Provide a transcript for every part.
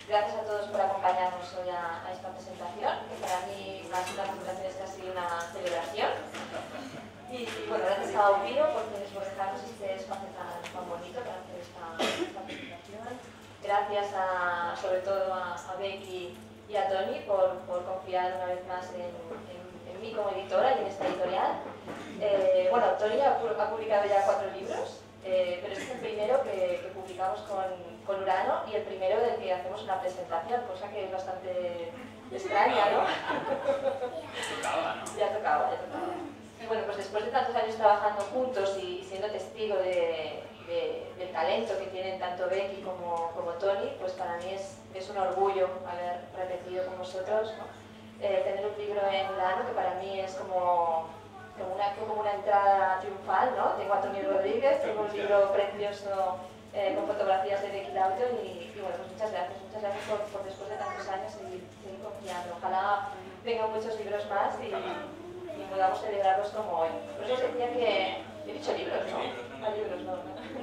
Gracias a todos por acompañarnos hoy a esta presentación, que para mí más que una presentación es casi una celebración. Y bueno, gracias a Opino por dejarnos este espacio tan bonito para hacer esta presentación. Gracias sobre todo a Becky y a Tony por confiar una vez más en mí como editora y en esta editorial. Bueno, Tony ha publicado ya 4 libros, pero este es el primero que publicamos con Urano y el primero del que hacemos una presentación, cosa que es bastante extraña, ¿no? Ya tocaba. Y bueno, pues después de tantos años trabajando juntos y siendo testigo del talento que tienen tanto Becky como Tony, pues para mí es un orgullo haber repetido con vosotros, ¿no? Tener un libro en Urano que para mí es como una entrada triunfal, ¿no? Tengo a Tony Rodríguez, tengo un libro precioso con fotografías de Becky Lawton y bueno, pues muchas gracias por después de tantos años seguir confiando. Ojalá vengan muchos libros más y podamos celebrarlos como hoy. Por eso os decía que he dicho libros, ¿no? Libros, no.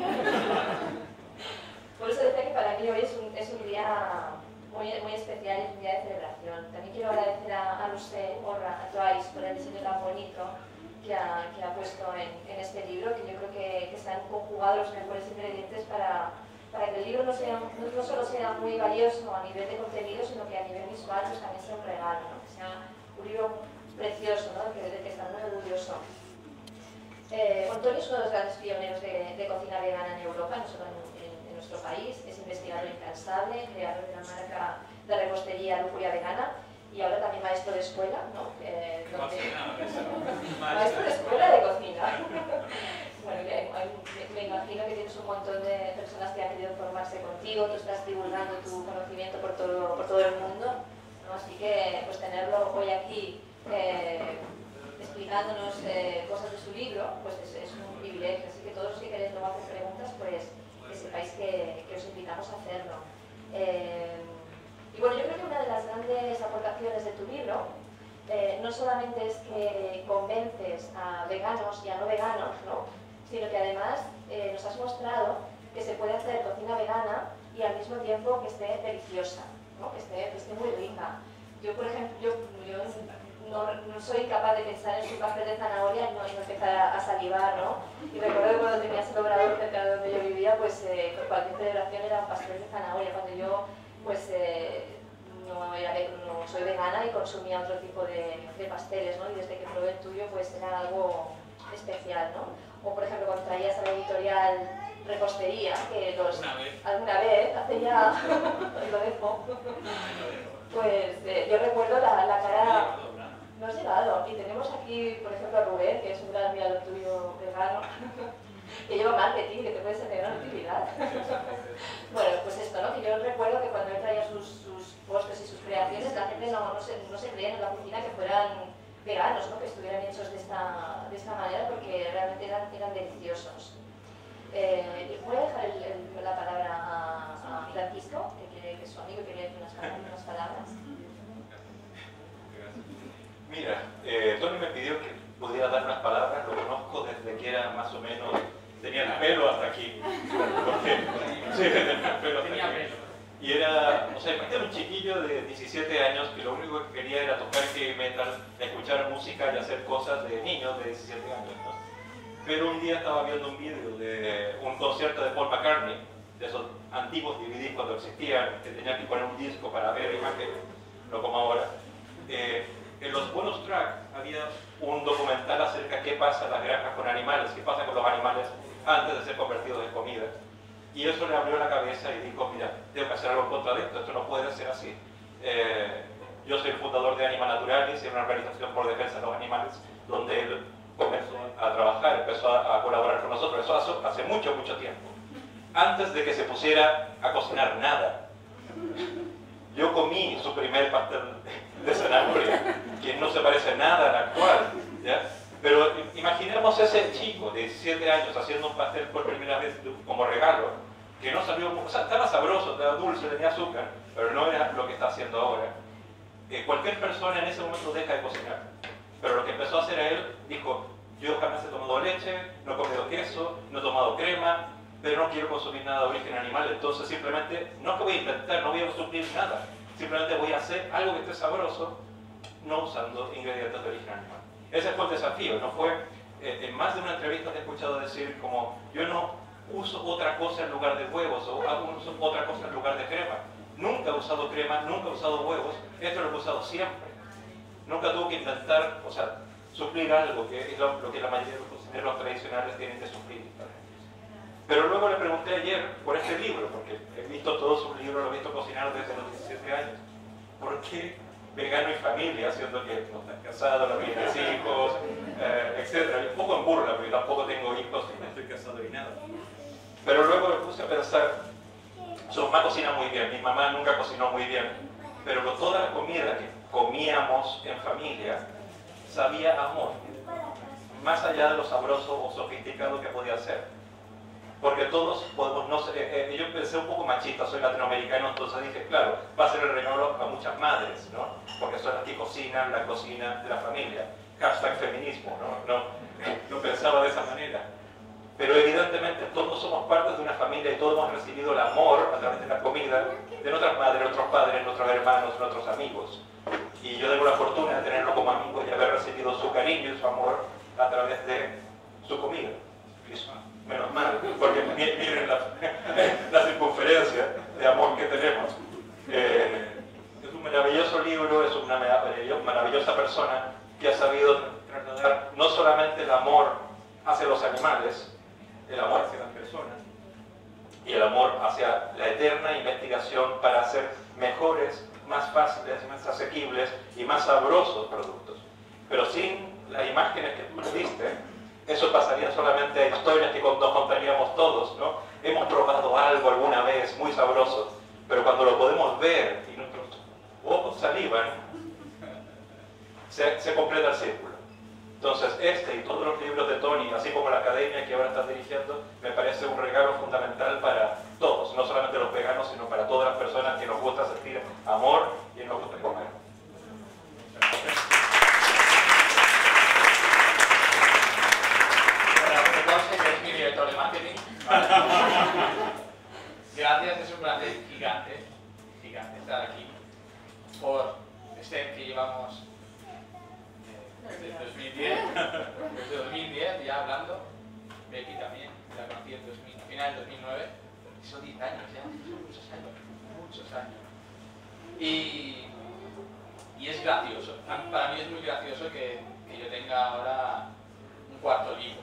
Por eso decía que para mí hoy es un día muy especial, es un día de celebración. También quiero agradecer a Lucé Orra, a Joyce, por el diseño tan bonito que ha puesto en este libro, que yo creo que se han conjugado los mejores ingredientes para que el libro no solo sea muy valioso a nivel de contenido, sino que a nivel visual pues también sea un regalo, ¿no? Que sea un libro precioso, ¿no? Del que está muy orgulloso. Tony es uno de los grandes pioneros de cocina vegana en Europa, no solo en nuestro país. Es investigador incansable, creador de la marca de repostería Lúpuria Vegana y ahora también maestro de escuela, ¿no? Maestro de escuela de cocina. Bueno, me imagino que tienes un montón de personas que han querido formarse contigo, tú estás divulgando tu conocimiento por todo el mundo, ¿no? Así que pues tenerlo hoy aquí explicándonos cosas de su libro, pues es un privilegio. Así que todos los que queréis luego hacer preguntas, pues que sepáis que os invitamos a hacerlo. Y bueno, yo creo que una de las grandes aportaciones de tu libro no solamente es que convences a veganos y a no veganos, ¿no? Sino que además nos has mostrado que se puede hacer cocina vegana y al mismo tiempo que esté deliciosa, ¿no? Que esté muy rica. Yo, por ejemplo, yo no soy capaz de pensar en su pastel de zanahoria y no empezar a salivar, ¿no? Y recuerdo que cuando tenías el obrador cerca de donde yo vivía, pues cualquier celebración era un pastel de zanahoria. Cuando yo, pues, no soy vegana y consumía otro tipo de pasteles, ¿no? Y desde que probé el tuyo, pues era algo especial, ¿no? O, por ejemplo, cuando traías a la editorial Repostería, que alguna vez, hace ya, lo dejo, pues yo recuerdo la cara. No has llegado. Y tenemos aquí, por ejemplo, a Rubén, que es un gran admirador tuyo vegano, que lleva marketing, que te puede ser de gran utilidad. Bueno, pues esto, ¿no? Que yo recuerdo que cuando él traía sus postres y sus creaciones, la gente no se creía en la cocina que fueran veganos, ¿no? Que estuvieran hechos de esta manera, porque realmente eran deliciosos. Voy a dejar la palabra a Francisco, que es su amigo y quería decir unas palabras. Mira, Tony me pidió que pudiera dar unas palabras, lo conozco desde que era más o menos, tenía el pelo hasta aquí, sí, tenía el pelo hasta aquí. Y era, o sea, era un chiquillo de 17 años que lo único que quería era tocar heavy metal, escuchar música y hacer cosas de niños de 17 años, ¿no? Pero un día estaba viendo un vídeo de un concierto de Paul McCartney, de esos antiguos DVDs cuando existían, que tenían que poner un disco para ver imágenes, no como ahora. En los bonus tracks había un documental acerca de qué pasa en las granjas con animales, qué pasa con los animales antes de ser convertidos en comida. Y eso le abrió la cabeza y dijo, mira, tengo que hacer algo en contra de esto no puede ser así. Yo soy el fundador de Anima Naturalis, una organización por defensa de los animales, donde él comenzó a trabajar, empezó a colaborar con nosotros, eso hace mucho tiempo. Antes de que se pusiera a cocinar nada. Yo comí su primer pastel de zanahoria, que no se parece nada al actual, ¿ya? Pero imaginemos ese chico de 17 años haciendo un pastel por primera vez como regalo, que no salió, o sea, estaba sabroso, estaba dulce, tenía azúcar, pero no era lo que está haciendo ahora. Cualquier persona en ese momento deja de cocinar, pero lo que empezó a hacer él, dijo, yo jamás he tomado leche, no he comido queso, no he tomado crema, pero no quiero consumir nada de origen animal, entonces simplemente, no que voy a inventar, no voy a suplir nada, simplemente voy a hacer algo que esté sabroso, no usando ingredientes de origen animal. Ese fue el desafío, no fue, en más de una entrevista te he escuchado decir como, yo no uso otra cosa en lugar de huevos, o uso otra cosa en lugar de crema. Nunca he usado crema, nunca he usado huevos, esto lo he usado siempre. Nunca tuve que inventar, o sea, suplir algo, que es lo que la mayoría de los cocineros tradicionales tienen que suplir. Pero luego le pregunté ayer por este libro, porque he visto todos sus libros, lo he visto cocinar desde los 17 años. ¿Por qué vegano y familia, siendo que no estás casado, no tienes hijos, etcétera? Un poco en burla, porque tampoco tengo hijos y no estoy casado ni nada. Pero luego me puse a pensar, su mamá cocina muy bien, mi mamá nunca cocinó muy bien, pero con toda la comida que comíamos en familia, sabía amor, más allá de lo sabroso o sofisticado que podía ser. Porque todos podemos, no sé, yo pensé un poco machista, soy latinoamericano, entonces dije, claro, va a ser el regalo a muchas madres, ¿no? Porque son las que cocinan la cocina de la familia. Hashtag feminismo, no pensaba de esa manera. Pero evidentemente todos somos parte de una familia y todos hemos recibido el amor a través de la comida de nuestras madres, nuestros padres, nuestros hermanos, nuestros amigos. Y yo tengo la fortuna de tenerlo como amigo y haber recibido su cariño y su amor a través de su comida. Menos mal, porque miren la circunferencia de amor que tenemos. Es un maravilloso libro, es una maravillosa persona que ha sabido trasladar no solamente el amor hacia los animales, el amor hacia las personas y el amor hacia la eterna investigación para hacer mejores, más fáciles, más asequibles y más sabrosos productos. Pero sin las imágenes que tú le diste, eso pasaría solamente a historias que nos contaríamos todos, ¿no? Hemos probado algo alguna vez muy sabroso, pero cuando lo podemos ver y nuestros ojos salivan, se completa el círculo. Entonces, este y todos los libros de Tony, así como la academia que ahora estás dirigiendo, me parece un regalo fundamental para todos, no solamente los veganos, sino para todas las personas que nos gusta sentir amor y nos gusta comer. Que es mi director de marketing. Gracias, es un placer gigante estar aquí por este que llevamos desde 2010 ya hablando. Becky también, la conocí en final del 2009, son 10 años ya, son muchos años. Y es gracioso, para mí es muy gracioso que yo tenga ahora un cuarto libro.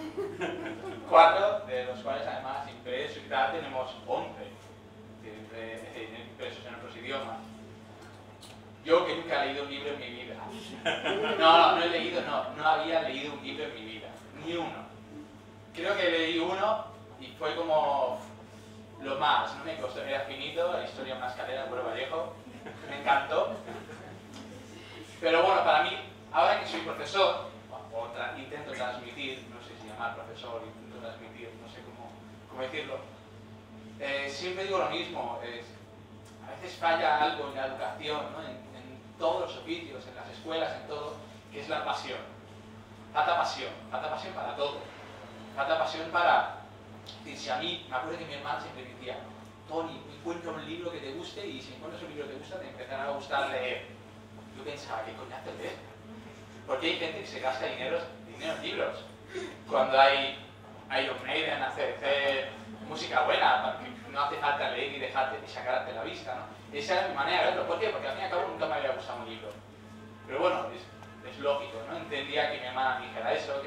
4, de los cuales además impresos y tal tenemos 11 impresos en otros idiomas. Yo que nunca he leído un libro en mi vida. No he leído, no había leído un libro en mi vida, ni uno. Creo que leí uno y fue como lo más, no me costó, era finito, la historia de una escalera en Pueblo Vallejo, me encantó. Pero bueno, para mí, ahora que soy profesor, intento transmitir, no sé si llamar profesor, intento transmitir, no sé cómo decirlo, siempre digo lo mismo, a veces falla algo en la educación, ¿no? en todos los oficios, en las escuelas, en todo, que es la pasión. Falta pasión para todo. Falta pasión para... Si a mí, me acuerdo que mi hermana siempre decía, Tony, encuentra un libro que te guste y si encuentras un libro que te gusta, te empezará a gustar leer. Yo pensaba, ¿qué coñazo leer? Porque hay gente que se gasta dinero en libros. Cuando hay Iron Maiden, hacer música buena, no hace falta leer y dejarte y sacarte la vista, ¿no? Esa era mi manera de verlo. ¿Por qué? Porque al fin y al cabo nunca me había gustado un libro. Pero bueno, es lógico, ¿no? Entendía que mi hermana me dijera eso,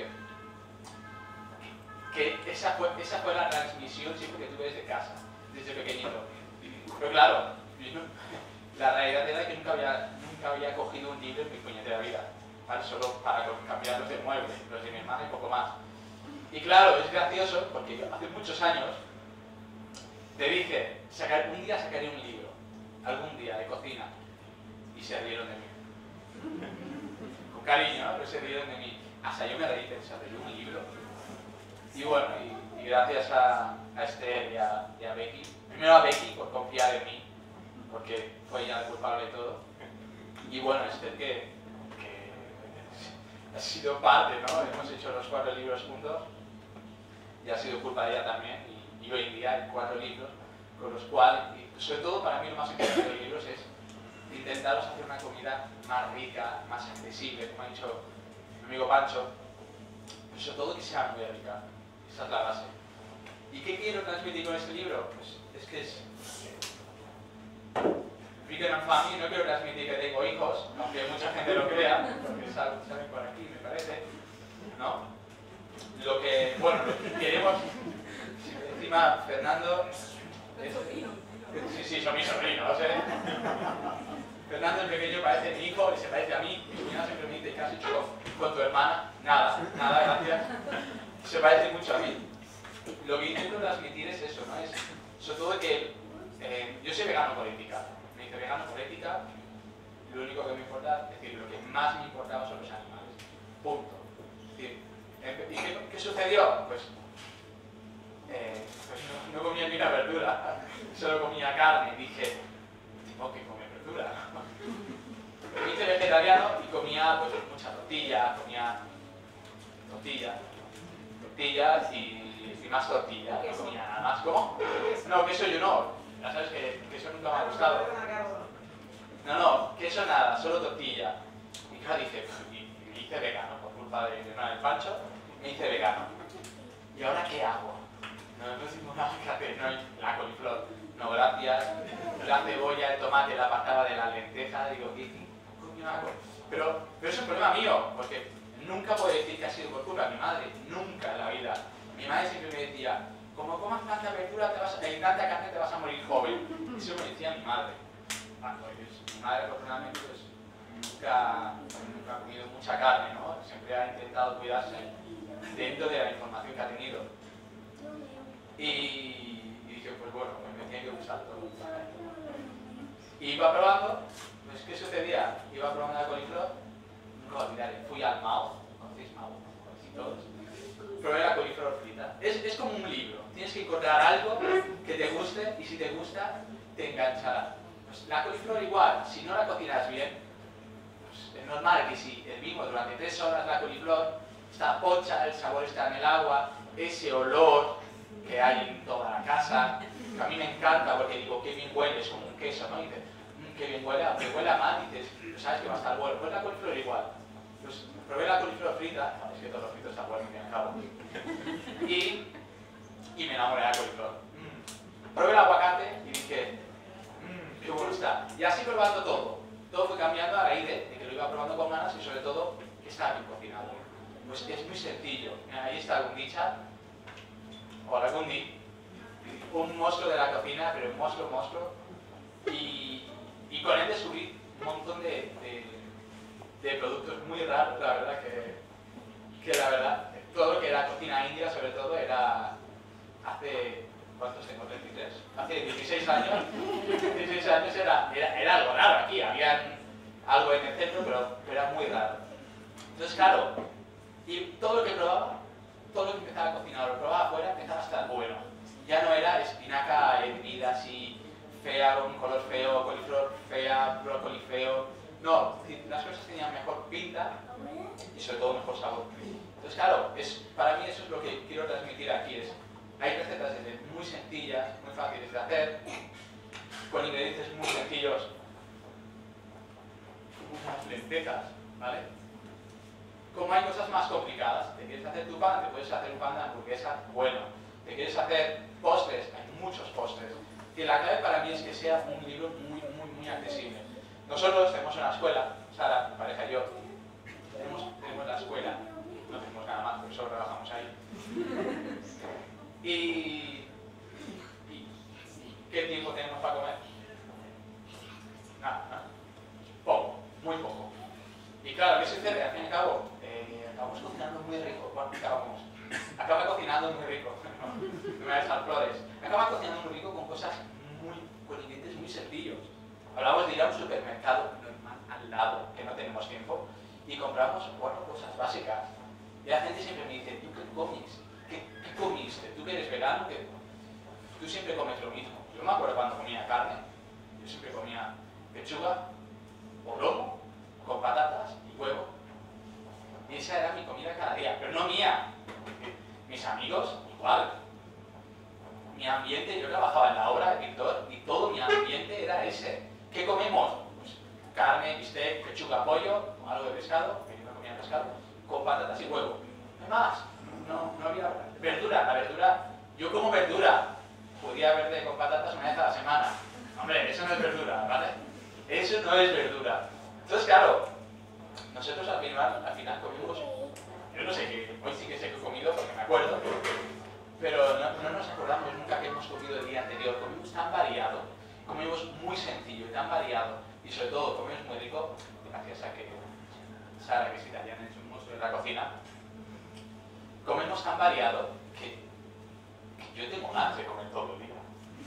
que esa fue la transmisión siempre que tuve desde casa, desde pequeñito. Pero claro, la realidad era que nunca había cogido un libro en mi puñetera vida. Solo para cambiarlos de mueble, los de mi hermana y poco más. Y claro, es gracioso porque yo hace muchos años te dije, un día sacaré un libro, algún día, de cocina, y se rieron de mí. Con cariño, ¿no? Pero se rieron de mí. Hasta yo me reí pensando, ¿yo un libro? Y bueno, y gracias a Esther y a Becky, primero a Becky por confiar en mí, porque fue ella la culpable de todo, y bueno, Esther que ha sido parte, ¿no? Hemos hecho los 4 libros juntos y ha sido culpa de ella también y hoy en día hay 4 libros, con los cuales, y sobre todo para mí lo más importante de los libros es intentaros hacer una comida más rica, más accesible, como ha dicho mi amigo Pancho, pero sobre todo que sea muy rica. Esa es la base. ¿Y qué quiero transmitir con este libro? Pues es que es Vegan and Family. No quiero transmitir que tengo hijos, aunque mucha gente lo crea, porque salen por aquí, me parece, ¿no? Lo que, bueno, lo que queremos, encima Fernando, sí, son mis sobrinos, ¿eh? Fernando el pequeño parece mi hijo y se parece a mí. Mi sobrina siempre me dice, ¿qué has hecho con tu hermana? Nada, gracias. Se parece mucho a mí. Lo que intento transmitir es eso, ¿no? Es sobre todo que yo soy vegano por ética. Me dice vegano por ética, lo único que me importa, es decir, lo que más me importaba son los animales. Punto. Es decir, ¿y qué sucedió? Pues no comía ni una verdura, solo comía carne. Dije, tengo que comer verdura. Me hice vegetariano y comía pues mucha tortilla, comía tortillas y más tortilla, no comía nada más. ¿Cómo? No, queso yo no, ya sabes que eso nunca me ha gustado. No, queso nada, solo tortilla. Y claro, dije, y me hice vegano por culpa de mi hermano el Pancho, me hice vegano. ¿Y ahora qué hago? No tengo nada que hacer, no hay la coliflor, no gracias, la cebolla, el tomate, la patata de la lenteja, digo, ¿qué coño hago? Pero es un problema mío, porque nunca puedo decir que ha sido por culpa de mi madre, nunca en la vida. Mi madre siempre me decía, como comas tanta verdura y tanta carne te vas a morir joven. Eso me decía mi madre. Pues, mi madre afortunadamente pues, nunca ha comido mucha carne, ¿no? Siempre ha intentado cuidarse dentro de la información que ha tenido. Y dije, pues bueno, pues me tiene que gustar todo. Y iba probando, pues ¿qué sucedía? Iba probando la coliflor, nunca lo olvidaré, fui al Mao, ¿conocéis Mao? ¿Conocéis todos? Probé la coliflor frita. Es como un libro, tienes que encontrar algo que te guste y si te gusta, te enganchará. Pues la coliflor igual, si no la cocinas bien, pues es normal que si hervimos durante 3 horas la coliflor, está pocha, el sabor está en el agua, ese olor que hay en toda la casa, que a mí me encanta porque digo, qué bien huele, es como un queso, ¿no? Y dices, qué bien huele, aunque huele a mal, dices, sabes que va a estar bueno. Pues la coliflor igual. Pues probé la coliflor frita, es que todos los fritos están buenos, al fin y al cabo, y me enamoré de la coliflor. Probé el aguacate y dije, qué bueno está. Y así probando todo fue cambiando a raíz de que lo iba probando con ganas y sobre todo que estaba bien cocinado. Pues es muy sencillo. Ahí está Gundicha, hola Gundi, un monstruo de la cocina, pero un monstruo, y con él descubrí un montón de productos muy raros, la verdad que la verdad, todo lo que era cocina india sobre todo era hace, ¿cuántos tengo? 33, hace 16 años, 16 años era algo raro aquí, había algo en el centro, pero era muy raro. Entonces claro, y todo lo que probaba, todo lo que empezaba a cocinar, lo probaba afuera, empezaba a estar bueno. Ya no era espinaca hervida así, fea, con un color feo, coliflor fea, brócoli feo. No, las cosas tenían mejor pinta y sobre todo mejor sabor. Entonces claro, para mí eso es lo que quiero transmitir aquí. Hay recetas muy sencillas, muy fáciles de hacer, con ingredientes muy sencillos, unas lentejas, ¿vale? Como hay cosas más complicadas, te quieres hacer tu pan, te puedes hacer un pan de hamburguesa bueno. Te quieres hacer postres, hay muchos postres. Y la clave para mí es que sea un libro muy accesible. Nosotros tenemos una escuela, Sara, mi pareja y yo, tenemos la escuela, no tenemos nada más, porque solo trabajamos ahí. ¿Y qué tiempo tenemos para comer? Nada. Poco, muy poco. Y claro, ¿qué sucede? Al fin y al cabo, acabamos cocinando muy rico. Bueno, acaba cocinando muy rico. No me voy a dejar flores. Acaba cocinando muy rico con cosas con ingredientes muy sencillos. Hablamos de ir a un supermercado normal al lado, que no tenemos tiempo, y compramos 4 cosas básicas. Y la gente siempre me dice, ¿tú qué comes? ¿Qué comiste? ¿Tú que eres vegano? Tú siempre comes lo mismo. Yo me acuerdo cuando comía carne, yo siempre comía pechuga o lomo, con patatas y huevo. Y esa era mi comida cada día, pero no mía. Mis amigos, igual. mi ambiente, yo trabajaba en la obra de pintor y todo mi ambiente era ese. ¿Qué comemos? Pues carne, bistec, pechuga, pollo, algo de pescado, que yo no comía pescado, con patatas y huevo. ¿Qué más? No había verdura. La verdura, yo como verdura. Podía verde con patatas una vez a la semana. Hombre, eso no es verdura, ¿vale? Eso no es verdura. Entonces, claro, nosotros al final comimos, yo no sé qué, hoy sí que sé que he comido porque me acuerdo, pero no nos acordamos nunca que hemos comido el día anterior. Comimos tan variado, comimos muy sencillo, tan variado, y sobre todo comimos muy rico, gracias a que Sara, que es italiana, es un monstruo en la cocina. Comemos tan variado que yo tengo ganas de comer todo el día.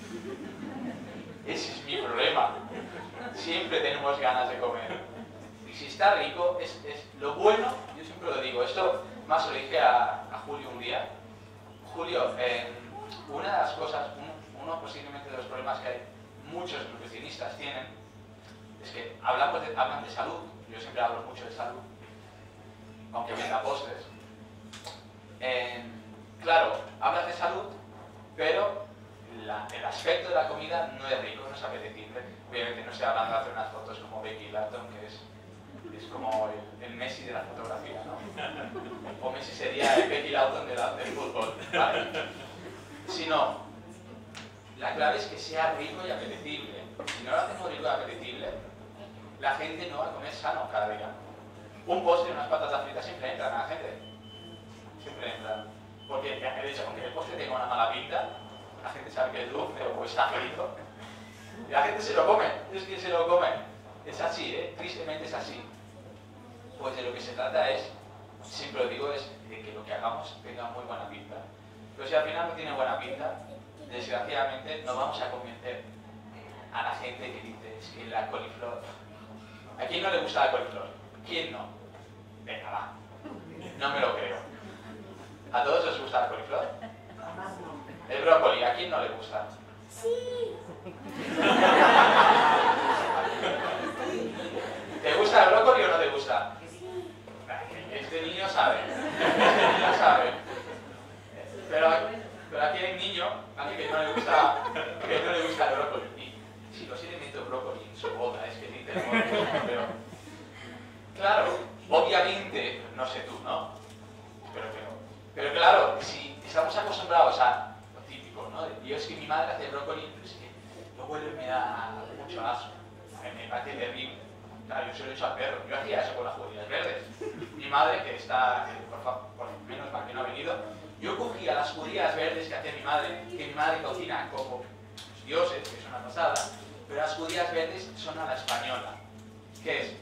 Ese es mi problema. Siempre tenemos ganas de comer. Y si está rico, es lo bueno, yo siempre lo digo, esto más lo dije a Julio un día. Julio, una de las cosas, uno posiblemente de los problemas que hay muchos nutricionistas tienen, es que hablan de salud, yo siempre hablo mucho de salud, aunque venga postres. Claro, hablas de salud, pero el aspecto de la comida no es rico, no es apetecible. Obviamente no estoy hablando de hacer unas fotos como Becky Lawton, que es como el Messi de la fotografía, ¿no? O Messi sería el Becky Lawton del fútbol, ¿vale? Sino, la clave es que sea rico y apetecible. Si no lo hacemos rico y apetecible, la gente no va a comer sano cada día. Un postre y unas patatas fritas siempre entran a la gente. Siempre entran. Porque, de hecho, aunque el postre tenga una mala pinta, la gente sabe que es dulce o está frito. Y la gente se lo come. Es que se lo come. Es así, tristemente es así. Pues de lo que se trata es, siempre lo digo, es de que lo que hagamos tenga muy buena pinta. Pero si al final no tiene buena pinta, desgraciadamente no vamos a convencer a la gente que dice, es que la coliflor... ¿A quién no le gusta la coliflor? ¿Quién no? Venga, va. No me lo creo. ¿A todos os gusta la coliflor? El brócoli, ¿a quién no le gusta? Sí. ¿Te gusta el brócoli o no te gusta? Este niño sabe. Este niño sabe. Pero aquí hay un niño a que no le gusta el brócoli. Y si no se le meto brócoli en su boca, es que literalmente. Claro, obviamente, no sé tú, ¿no? Pero claro, si estamos acostumbrados a lo típico, ¿no? Yo es que mi madre hace brócoli, pero es que lo huele y me da mucho asco. Me parece terrible. Claro, yo se lo he hecho al perro. Yo hacía eso con las judías verdes. Mi madre, que está, por menos mal que no ha venido, yo cogía las judías verdes que hacía mi madre, que mi madre cocina como dioses, que es una pasada, pero las judías verdes son a la española, que es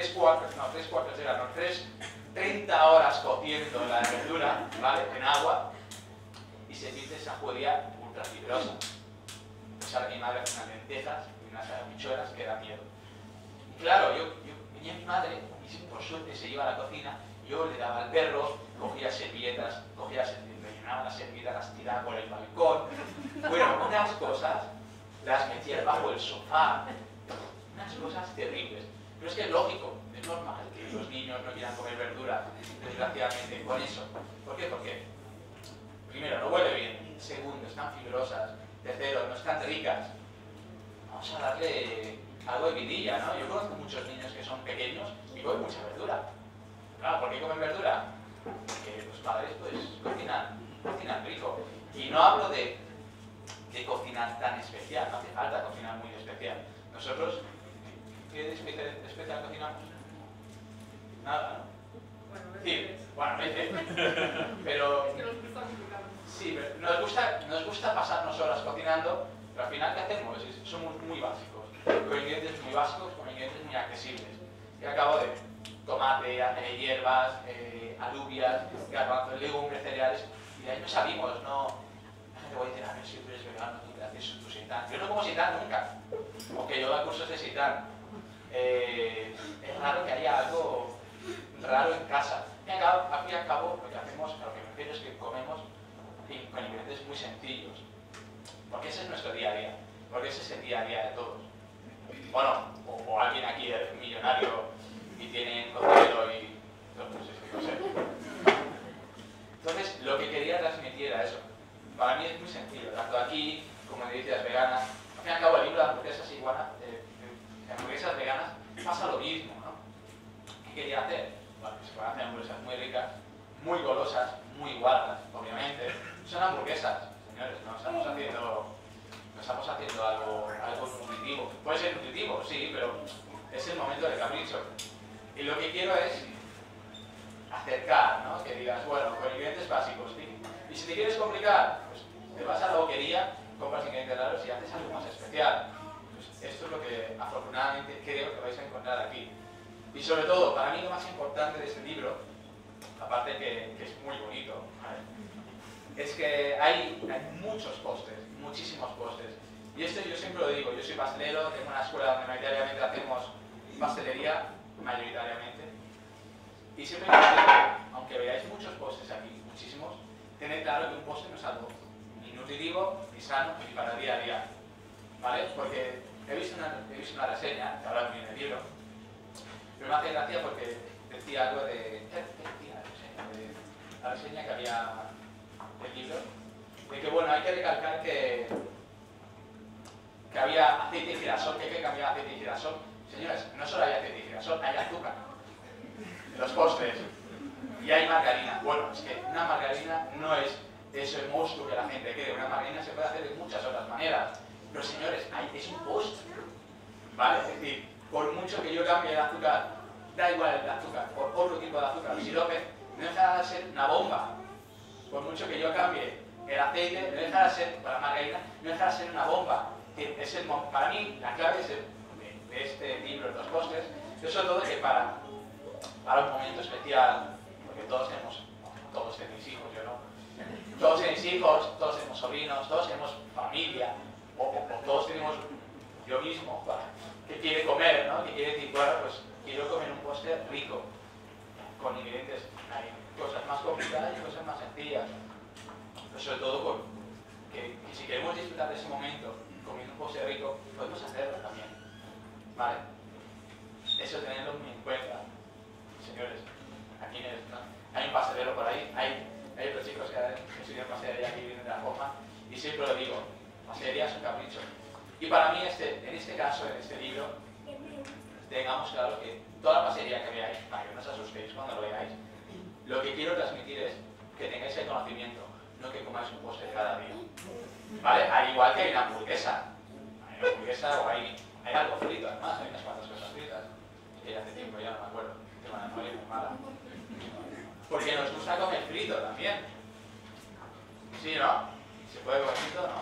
30 horas cociendo la verdura, ¿vale? En agua, y se pide esa judía ultra fibrosa. Pues ahora mi madre hace unas lentejas y unas habichuelas que da miedo. Y claro, yo venía mi madre, y por suerte se iba a la cocina, yo le daba al perro, cogía servilletas, rellenaba las servilletas, las tiraba por el balcón. Bueno, unas cosas, las metía bajo el sofá, unas cosas terribles. Pero es que es lógico, es normal que los niños no quieran comer verdura, desgraciadamente, con eso. ¿Por qué? Porque, primero, no huele bien. Segundo, están fibrosas. Tercero, no están ricas. Vamos a darle algo de vidilla, ¿no? Yo conozco muchos niños que son pequeños y comen mucha verdura. Claro, ¿por qué comen verdura? Porque los padres, pues, cocinan rico. Y no hablo de cocinar tan especial, no hace falta cocinar muy especial. Nosotros... ¿Qué de especial cocinamos? Nada, ¿no? Sí, bueno, pero sí, pero nos gusta pasarnos horas cocinando, pero al final, ¿qué hacemos? Somos muy básicos, con ingredientes muy básicos, con ingredientes muy accesibles. Y acabo de tomate, hierbas, alubias, garbanzos, legumbres, cereales, y de ahí no salimos, no... Te voy a decir, a ver si tú eres vegano, tú te haces tu seitan. Yo no como seitan nunca, aunque yo hago cursos de seitan. Es raro que haya algo raro en casa. Al fin y al cabo, lo que hacemos, a lo que me refiero es que comemos con ingredientes muy sencillos. Porque ese es nuestro día a día. Porque ese es el día a día de todos. Bueno, o alguien aquí es millonario y tiene cocinero y... No sé. Entonces, lo que quería transmitir era eso. para mí es muy sencillo, tanto aquí como en delicias veganas. Al fin y al cabo el libro de hamburguesas hamburguesas veganas pasa lo mismo, ¿no? ¿Qué quería hacer? Bueno, se pueden hacer hamburguesas muy ricas, muy golosas, muy guardas, obviamente. Son hamburguesas, señores, no estamos haciendo algo nutritivo. Puede ser nutritivo, sí, pero es el momento del capricho. Y lo que quiero es acercar, ¿no? Que digas, bueno, con ingredientes básicos, ¿sí? Y si te quieres complicar, pues te vas a la boquería, compras ingredientes raros y haces algo más especial. Pues esto es lo que afortunadamente creo que vais a encontrar aquí. Y sobre todo, para mí lo más importante de este libro, aparte que es muy bonito, ¿vale? Es que hay muchos postres, muchísimos postres. Y esto yo siempre lo digo, yo soy pastelero, tengo una escuela donde mayoritariamente hacemos pastelería, mayoritariamente. Y siempre digo, aunque veáis muchos postres aquí, muchísimos, tened claro que un postre no es algo ni nutritivo, ni sano, ni para el día a día. ¿Vale? Porque he visto una reseña, que ahora viene el libro, pero me hace gracia porque decía algo de... ¿Qué decía la reseña que había del libro? De que, bueno, hay que recalcar que había aceite de girasol, que hay que cambiar aceite de girasol. Señores, no solo hay aceite de girasol, hay azúcar en los postres. Y hay margarina. Bueno, es que una margarina no es ese monstruo que la gente cree. Una margarina se puede hacer de muchas otras maneras. Pero señores, es un postre. ¿Vale? Es decir, por mucho que yo cambie el azúcar, da igual el azúcar, por otro tipo de azúcar, el sirope, no dejará de ser una bomba. Por mucho que yo cambie el aceite, no dejará de ser, para la margarina, no dejará de ser una bomba. Para mí, la clave de este libro, Los postres, es sobre todo que para un momento especial, porque todos tenéis hijos, yo no. Todos tenéis hijos, todos tenemos sobrinos, todos tenemos familia, o todos tenemos yo mismo, que quiere comer, ¿no? Que quiere decir, bueno, pues quiero comer un postre rico, con ingredientes, hay cosas más complicadas y cosas más sencillas. Pero sobre todo que si queremos disfrutar de ese momento comiendo un postre rico, podemos hacerlo también. ¿Vale? Eso tenedlo muy en cuenta. Señores, aquí hay un pastelero por ahí, hay otros chicos que estudian pastelería que vienen de la forma, y siempre lo digo, pastelería es un capricho. Y para mí, en este caso, en este libro, tengamos claro que toda la pastelería que veáis, para que no os asustéis cuando lo veáis, lo que quiero transmitir es que tengáis el conocimiento, no que comáis un postre cada día. ¿Vale? Al igual que hay una hamburguesa. Hay una hamburguesa o hay algo frito, además, hay unas cuantas cosas fritas. Que ya hace tiempo ya no me acuerdo. Que van a morir muy mala. Porque nos gusta comer frito también. ¿Sí, no? ¿Se puede comer frito o no?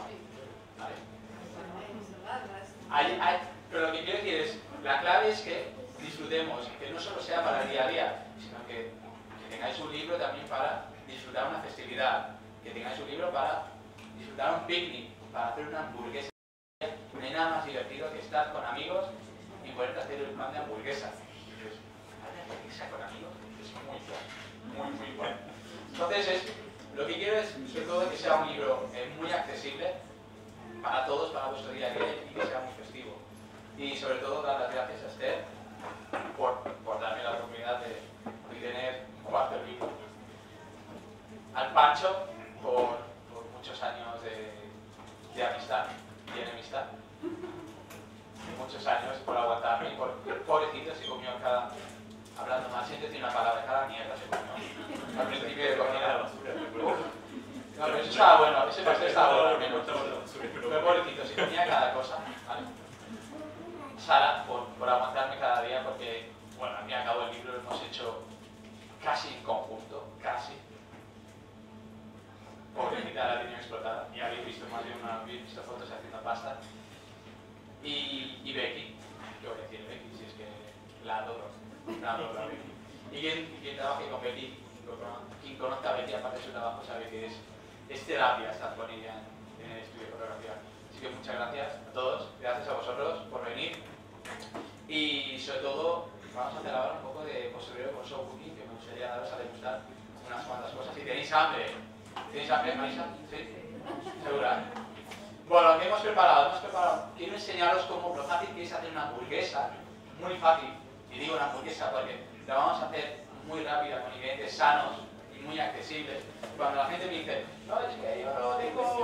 ¿Vale? Pero lo que quiero decir es, la clave es que disfrutemos, que no solo sea para el día a día, sino que tengáis un libro también para disfrutar una festividad, que tengáis un libro para disfrutar un picnic, para hacer una hamburguesa. No hay nada más divertido que estar con amigos y poder hacer el plan de hamburguesa. Entonces, ¿hacer hamburguesa con amigos? Es muy bueno. Entonces, lo que quiero es, sobre todo, que sea un libro muy accesible para todos, para vuestro día a día y que sea muy festivo. Y sobre todo, dar las gracias a Esther por darme la oportunidad de tener un cuarto libro. Al Pancho por muchos años de amistad y enemistad. Muchos años por aguantarme y pobrecito se comió hablando mal, siempre tiene una palabra, cada mierda se comió. Al principio de comida. No, pero eso estaba bueno, ese pastel estaba bueno. Pero pobrecito, se comía cada cosa, ¿vale? Sara, por aguantarme cada día, porque, bueno, al fin y al cabo el libro lo hemos hecho casi en conjunto, casi. Pobrecita la tenía explotada, y habéis visto más de una, habéis visto fotos haciendo pasta. Y Becky, ¿qué voy a decir Becky? Si es que la adoro a Becky. Y quien trabaje con Becky, quien conozca a Becky aparte de su trabajo, sabe que es terapia estar con ella en el estudio de fotografía. Así que muchas gracias a todos, gracias a vosotros por venir. Y sobre todo, vamos a hacer ahora un poco de posterior con show cooking, que me gustaría daros a degustar unas cuantas cosas. Si tenéis hambre, ¿tenéis hambre, Marisa? ¿Sí? ¿Segura? Bueno, ¿qué hemos preparado? Quiero enseñaros cómo lo fácil que es hacer una hamburguesa, muy fácil, y digo una hamburguesa porque la vamos a hacer muy rápida, con ingredientes sanos y muy accesibles. Cuando la gente me dice, no, es que yo no tengo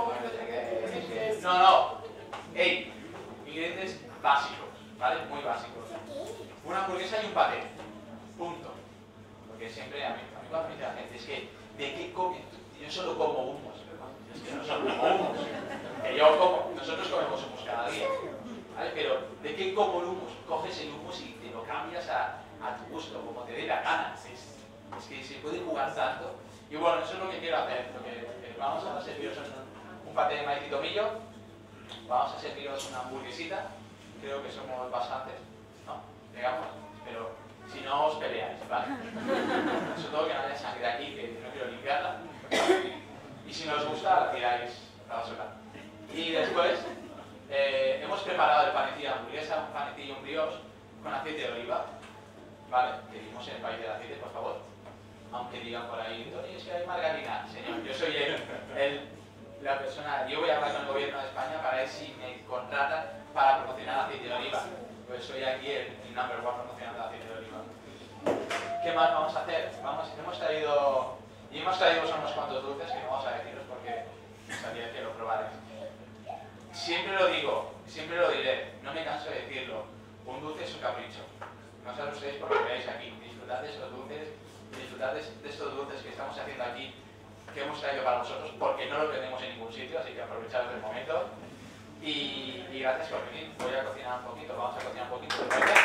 nosotros comemos hummus cada día, ¿vale? Pero ¿de qué como el hummus? Coges el hummus y te lo cambias a tu gusto, como te dé la gana. Es que se puede jugar tanto. Y bueno, eso es lo que quiero hacer. Lo que vamos a serviros un paté de maíz y tomillo. Vamos a serviros una hamburguesita. Creo que somos bastantes, ¿no? Digamos, pero si no os peleáis, ¿vale? Sobre todo que no haya sangre aquí, que no quiero limpiarla. Y si no os gusta, la tiráis a la basura. Y después, hemos preparado el panecillo de hamburguesa, un panecillo y un brioche con aceite de oliva, ¿vale? Que vivimos en el país del aceite, por favor. Aunque digan por ahí, Tony, es que hay margarina. Señor, yo soy la persona, yo voy a hablar con el gobierno de España para ver si me contratan para promocionar aceite de oliva. Pues soy aquí el number one promocionando aceite de oliva. ¿Qué más vamos a hacer? Hemos traído unos cuantos dulces que no vamos a deciros porque sabía que lo probaréis. Siempre lo digo, siempre lo diré, no me canso de decirlo. Un dulce es un capricho. No os asustéis por lo que veis aquí. Disfrutad de esos dulces, disfrutad de estos dulces que estamos haciendo aquí, que hemos traído para vosotros, porque no los vendemos en ningún sitio, así que aprovecharos del momento. Y gracias por venir. Voy a cocinar un poquito, vamos a cocinar un poquito de vuelta.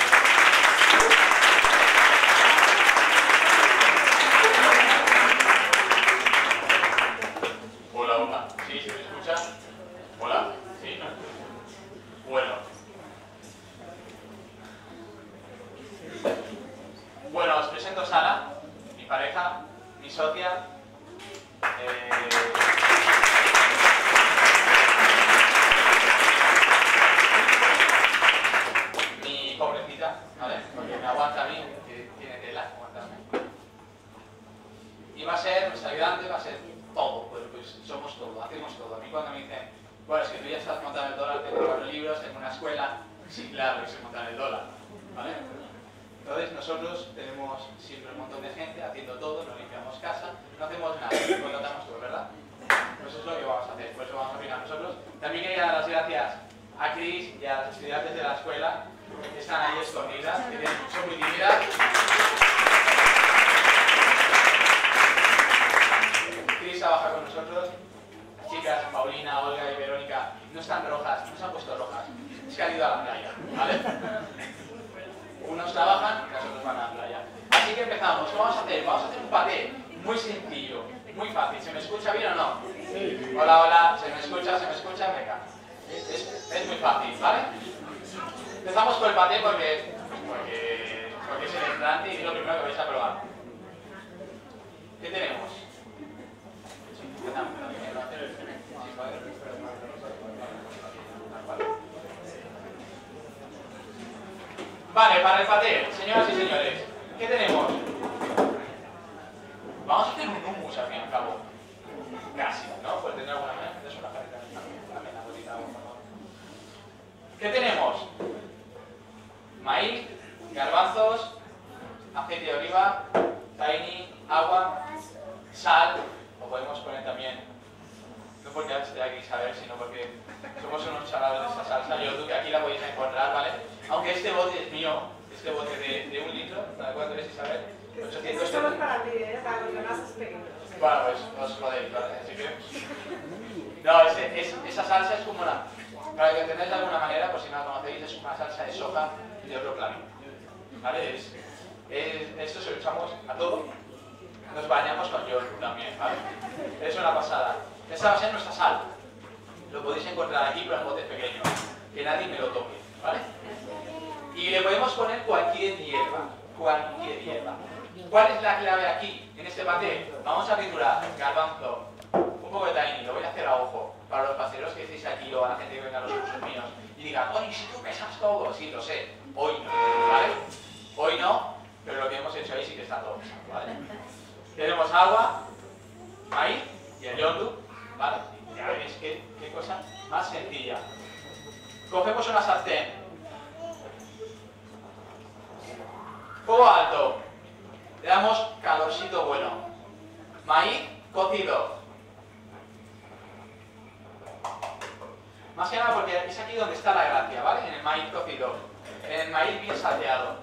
Hola, hola. ¿Sí? ¿Se me escucha? Hola. ¿Sí? Bueno, os presento a Sara, mi pareja, mi socia. Mi pobrecita, ¿vale? Porque me aguanta a mí, que tiene tela, aguantarme. Y va a ser nuestra ayudante, va a ser todo, pues somos todo, hacemos todo. A mí cuando me dicen, bueno, es que tú ya estás montando el dólar, tengo 4 libros, tengo una escuela, sí, claro, que sé montar el dólar, ¿vale? Entonces nosotros tenemos siempre un montón de gente haciendo todo, no limpiamos casa, no hacemos nada, contratamos todo, ¿verdad? Pues eso es lo que vamos a hacer, por eso vamos a opinar nosotros. También quería dar las gracias a Chris y a las estudiantes de la escuela que están ahí escondidas, que son muy tímidas. Chris trabaja con nosotros, las chicas Paulina, Olga y Verónica no están rojas, no se han puesto rojas, es que han ido a la playa, ¿vale? Unos trabajan y los otros van a la playa. Así que empezamos. ¿Qué vamos a hacer? Vamos a hacer un paté muy sencillo, muy fácil. ¿Se me escucha bien o no? Sí. Hola, hola. ¿Se me escucha? Venga. Es muy fácil, ¿vale? Empezamos por el paté porque es el entrante y es lo primero que vais a probar. ¿Qué tenemos? Vale, para el paté, señoras y señores, ¿qué tenemos? Vamos a hacer un hummus al fin y al cabo. Casi, ¿no? Pues tener alguna manera. Es una carita también la bolita, por favor. ¿Qué tenemos? Maíz, garbanzos, aceite de oliva, tahini, agua, sal, o podemos poner también, no porque esté aquí Isabel, sino porque somos unos chavales de esta salsa, yo que aquí la podéis encontrar, ¿vale? Aunque este bote es mío, este bote de 1 litro, ¿de cuánto eres, Isabel? 800 Estamos para ti, para los demás es pequeño. Bueno, pues os jodéis, ¿vale? Así que... No, esa salsa es como una... Para que entendáis de alguna manera, por si no la conocéis, es una salsa de soja de otro plano, ¿vale? Esto se lo echamos a todo. Nos bañamos con yogur también, ¿vale? Es una pasada. Esa va a ser nuestra sal. Lo podéis encontrar aquí, pero en botes pequeños. Que nadie me lo toque, ¿vale? Y le podemos poner cualquier hierba. Cualquier hierba. ¿Cuál es la clave aquí, en este paté? Vamos a triturar garbanzo, un poco de tahini, lo voy a hacer a ojo. Para los pasteros que decís aquí o a la gente que venga a los cursos míos y digan, oye, si tú pesas todo, sí, lo sé. Hoy no, ¿vale? Hoy no, pero lo que hemos hecho ahí sí que está todo pesado, ¿vale? Tenemos agua, maíz y el yondu, ¿vale? Ya veréis qué cosa más sencilla. Cogemos una sartén. Fuego alto. Le damos calorcito bueno. Maíz cocido. Más que nada porque es aquí donde está la gracia, ¿vale? En el maíz cocido. En el maíz bien salteado.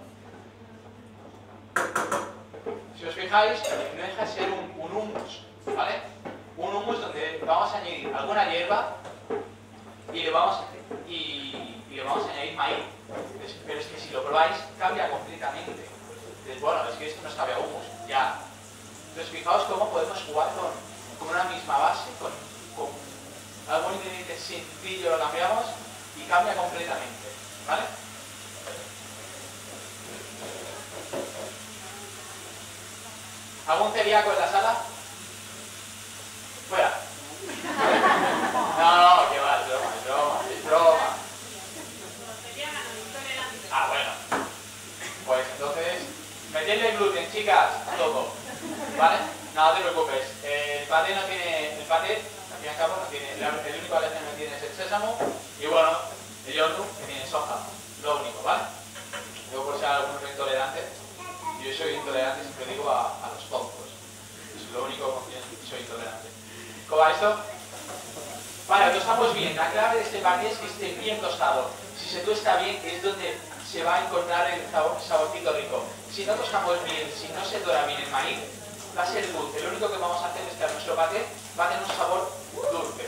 Si os fijáis, no deja de ser un hummus, ¿vale? Un hummus donde vamos a añadir alguna hierba y le vamos a añadir maíz. Pero es que si lo probáis, cambia completamente. Entonces, bueno, es que esto no sabe a humus, ya. Entonces, fijaos cómo podemos jugar con una misma base, con algo ingrediente sencillo lo cambiamos y cambia completamente, ¿vale? ¿Algún celíaco en la sala? Fuera. No, que va, es broma. Ah, bueno. Pues entonces, metedle gluten, chicas, a todo. ¿Vale? No te preocupes. El paté no tiene. El paté, al fin y al cabo, no tiene. El único alérgeno que tiene es el sésamo. Y bueno, el yondu, que tiene soja. Lo único, ¿vale? Luego, por si hay algunos intolerantes, yo soy intolerante, siempre digo, a los tontos. Es lo único con que soy intolerante. ¿Cómo va esto? Vale, tostamos bien. La clave de este paté es que esté bien tostado. Si se tuesta bien, es donde se va a encontrar el saborcito rico. Si no tostamos bien, si no se dora bien el maíz, va a ser dulce. Lo único que vamos a hacer es que nuestro paté va a tener un sabor dulce.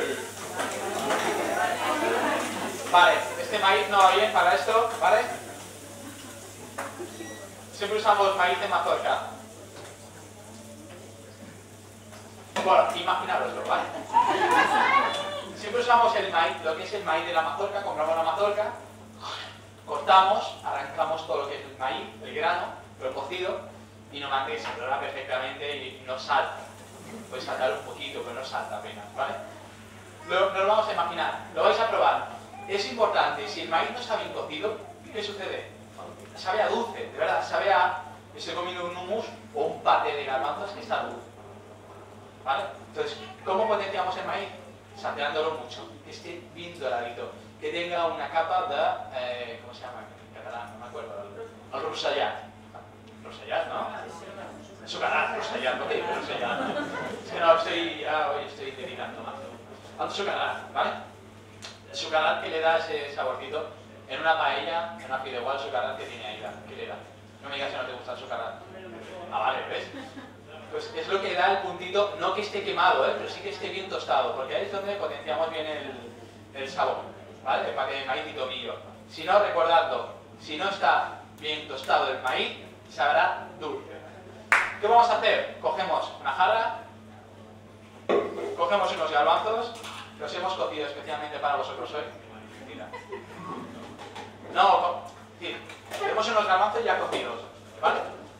Vale, este maíz no va bien para esto, ¿vale? Siempre usamos maíz de mazorca. Bueno, imaginároslo, ¿vale? Siempre usamos el maíz, lo que es el maíz de la mazorca, compramos la mazorca, cortamos, arrancamos todo lo que es el maíz, el grano, lo cocido, y normalmente se dora perfectamente y no salta. Puede saltar un poquito, pero no salta apenas, ¿vale? Nos lo vamos a imaginar, lo vais a probar. Es importante, si el maíz no está bien cocido, ¿qué sucede? Sabe a dulce, de verdad, sabe a... Estoy comiendo un hummus o un paté de garbanzos que está dulce. ¿Vale? Entonces, ¿cómo potenciamos el maíz? Salteándolo mucho, que esté bien doradito, que tenga una capa de... ¿cómo se llama en catalán? No me acuerdo. El rosellat. Rosellat, ¿no? Sucarat, rosellat, no te digo rosellat. Es que no, hoy estoy delirando más. El sucarat, ¿vale? El sucarat que le da ese saborcito en una paella, en una fideuà, el sucarat que tiene ahí, ¿qué le da? No me digas que no te gusta el sucarat. Ah, vale, ¿ves? Pues es lo que da el puntito, no que esté quemado, pero sí que esté bien tostado, porque ahí es donde potenciamos bien el sabor, ¿vale? El paté de maíz y tomillo. Si no, recordadlo, si no está bien tostado el maíz, sabrá dulce. ¿Qué vamos a hacer? Cogemos una jarra, cogemos unos garbanzos, los hemos cocido especialmente para vosotros hoy. Mira. No, sí, tenemos unos garbanzos ya cocidos, ¿vale?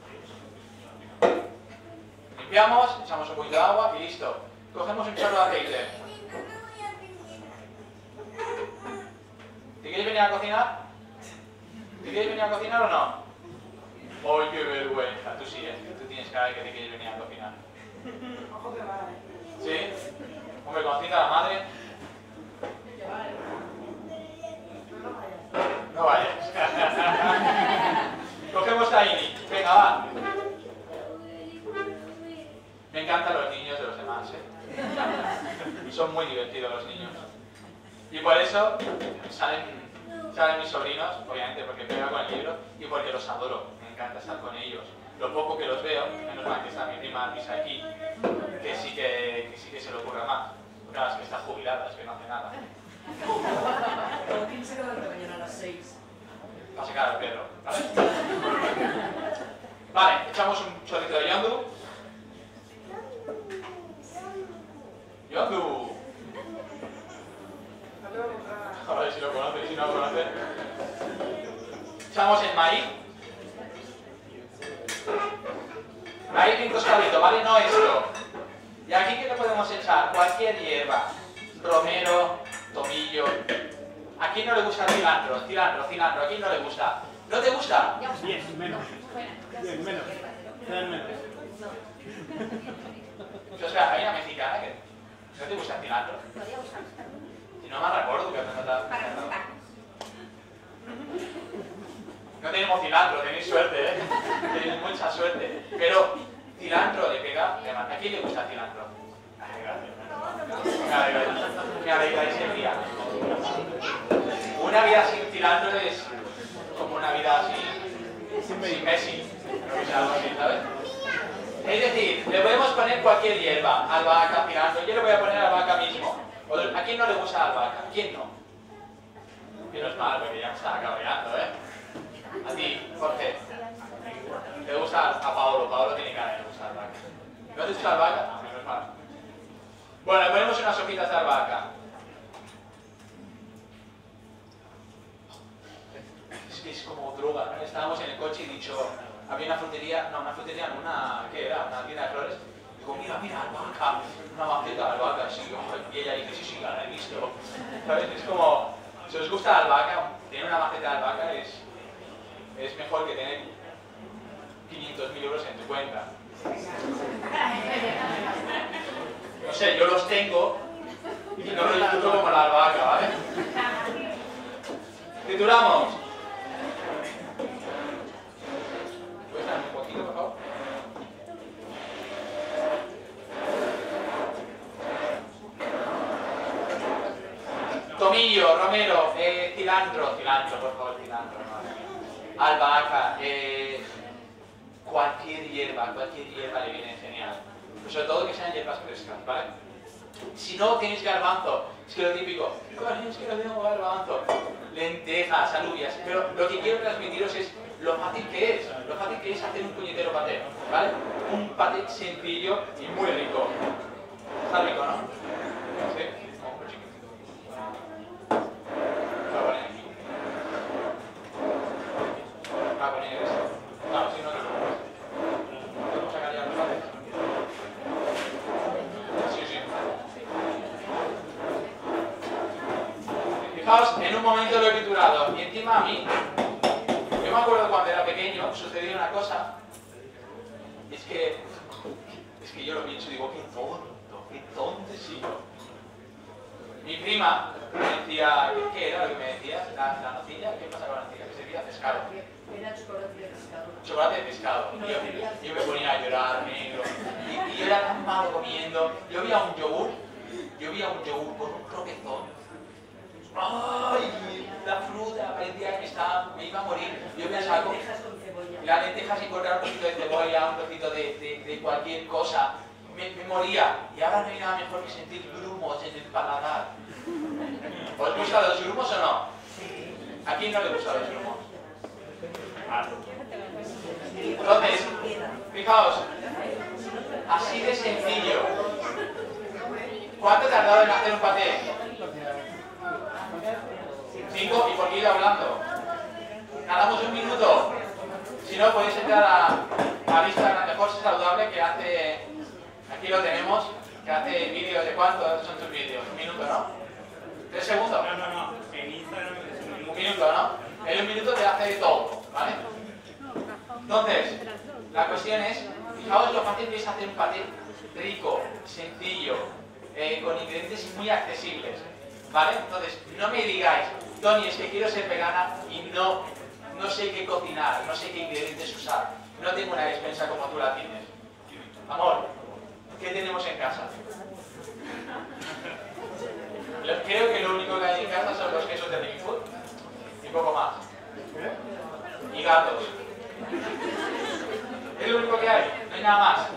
Limpiamos, echamos un poquito de agua y listo. Cogemos un chorro de aceite. ¿Te quieres venir a cocinar? ¿Te quieres venir a cocinar o no? ¡Ay, qué vergüenza! Tú sí, tú tienes cara de que te quieres venir a cocinar. Ojo que va, ¿Sí? Hombre, conocida la madre. No vayas. Cogemos tahini. Venga, va. Me encantan los niños de los demás, ¿eh? Son muy divertidos los niños. Y por eso salen mis sobrinos, obviamente porque pego con el libro y porque los adoro. Me encanta estar con ellos. Lo poco que los veo, menos mal que está mi prima Luisa aquí, que sí que se le ocurra más. Claro, es que está jubilada, es que no hace nada. Como tienes que levantarte mañana a las 6. Va a sacar al perro, ¿vale? Vale, echamos un chorrito de yondu. ¡Yondu! A ver si lo conoce, si no lo conoce. Echamos el maíz. Maíz bien tostadito, ¿vale? No esto. ¿Y aquí qué le podemos echar? Cualquier hierba. Romero, tomillo. ¿A quién no le gusta el cilantro? Cilantro. ¿A quién no le gusta? ¿No te gusta? Bien, menos. Bien, menos. O sea, hay una mexicana que no te gusta el cilantro. Si no me recuerdo que no tenemos cilantro, tenéis suerte, ¿eh? Tenéis mucha suerte. Pero cilantro le pega. ¿A quién le gusta el cilantro? Me alegráis el día. Una vida sin cilantro es como una vida sin Messi. ¿Sabes? Es decir, le podemos poner cualquier hierba, albahaca, cilantro. Yo le voy a poner albahaca mismo. ¿A quién no le gusta la albahaca? ¿A quién no? Menos mal, porque ya me estaba cabreando, ¿eh? A ti, Jorge. ¿Le gusta a Paolo? Paolo tiene cara de gustar albahaca. ¿No te gusta la albahaca? No, menos mal. Bueno, le ponemos unas hojitas de albahaca. Es como droga, ¿no? Estábamos en el coche y dicho, había una frutería, ¿qué era? Una tienda de flores. Digo, mira, albahaca, una maceta de albahaca, sí, y ella dice, sí, la he visto. ¿Sabes? Es como, si os gusta la albahaca, tener una maceta de albahaca es mejor que tener 500.000 euros en tu cuenta. No sé, yo los tengo y no lo disfruto como la albahaca, ¿vale? Titulamos. ¿Puedes darme un poquito, por favor? Tomillo, romero, cilantro, por favor, cilantro. No. Albahaca, cualquier hierba le viene genial. Pero sobre todo que sean hierbas frescas, ¿vale? Si no tienes garbanzo, es que lo típico, es que no tengo garbanzo, lentejas, alubias, pero lo que quiero transmitiros es lo fácil que es hacer un puñetero paté, ¿vale? Un paté sencillo y muy rico. Está rico, ¿no? ¿Sí? Muy chiquitito. Voy a poner aquí. Voy a poner esto. Claro, si no te preocupes. ¿Podemos sacar ya los patés? Sí. Fijaos, en un momento lo he triturado y encima a mí, yo me acuerdo cuando era pequeño, sucedió una cosa, es que yo lo pienso y digo, qué tonto he sido. Mi prima me decía, ¿qué era lo que me decías? ¿La nocilla? ¿Qué pasa con la nocilla? Que servía pescado. Era chocolate de pescado. Chocolate de pescado. Yo me ponía a llorar, negro. Y yo era tan malo comiendo. Yo veía un yogur con un croquetón. ¡Ay! La fruta parecía que me iba a morir. Yo pensaba, las lentejas y cortar un poquito de cebolla, un trocito de cualquier cosa. Me moría. Y ahora no hay nada mejor que sentir grumos en el paladar. ¿Os gustan los grumos o no? ¿A quién no le gustan los grumos? Entonces, fijaos, así de sencillo. ¿Cuánto tardaron en hacer un paté? 5, ¿y por qué he ido hablando? Nadamos un minuto. Si no, podéis entrar a Instagram de Jorge Saludable, que hace, aquí lo tenemos, que hace vídeos de cuántos son tus vídeos. Un minuto, ¿no? 3 segundos. No. En Instagram es un minuto. Un minuto, ¿no? En un minuto te hace todo, ¿vale? Entonces, la cuestión es, fijaos lo fácil que es hacer un paté rico, sencillo, con ingredientes muy accesibles, ¿vale? Entonces, no me digáis, Tony, es que quiero ser vegana y no sé qué cocinar, no sé qué ingredientes usar, no tengo una despensa como tú la tienes. Amor, ¿qué tenemos en casa? Creo que lo único que hay en casa son los quesos de Living Food y poco más. Y gatos. Es lo único que hay, no hay nada más.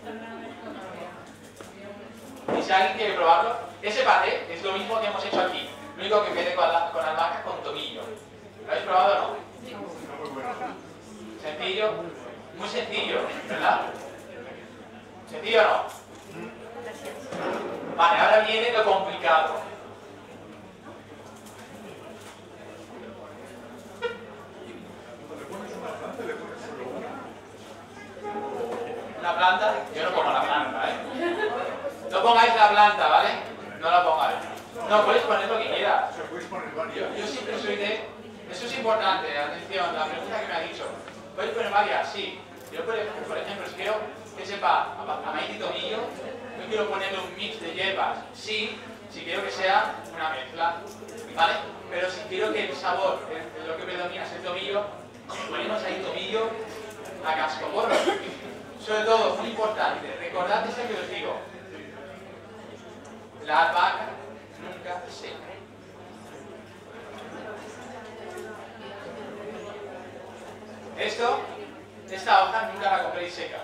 Y si alguien quiere probarlo, ese paté es lo mismo que hemos hecho aquí. Lo único que viene con albahaca con tomillo. ¿Lo habéis probado o no? Sencillo, muy sencillo, ¿verdad? ¿Sencillo o no? Vale, ahora viene lo complicado. Una planta, yo no pongo la planta, No pongáis la planta, ¿vale? No la pongáis. No, podéis poner lo que quieras. Yo siempre soy de... Eso es importante, atención, la pregunta que me ha dicho. ¿Podéis poner varias? Sí. Yo, por ejemplo, si quiero que sepa a maíz y tomillo, yo quiero ponerle un mix de hierbas. Sí, si quiero que sea una mezcla, ¿vale? Pero si quiero que el sabor, lo que predomina es el tomillo, ponemos ahí tomillo a cascoporro. Sobre todo, muy importante, recordad esto que os digo. La albahaca nunca seca. Esta hoja nunca la compréis seca.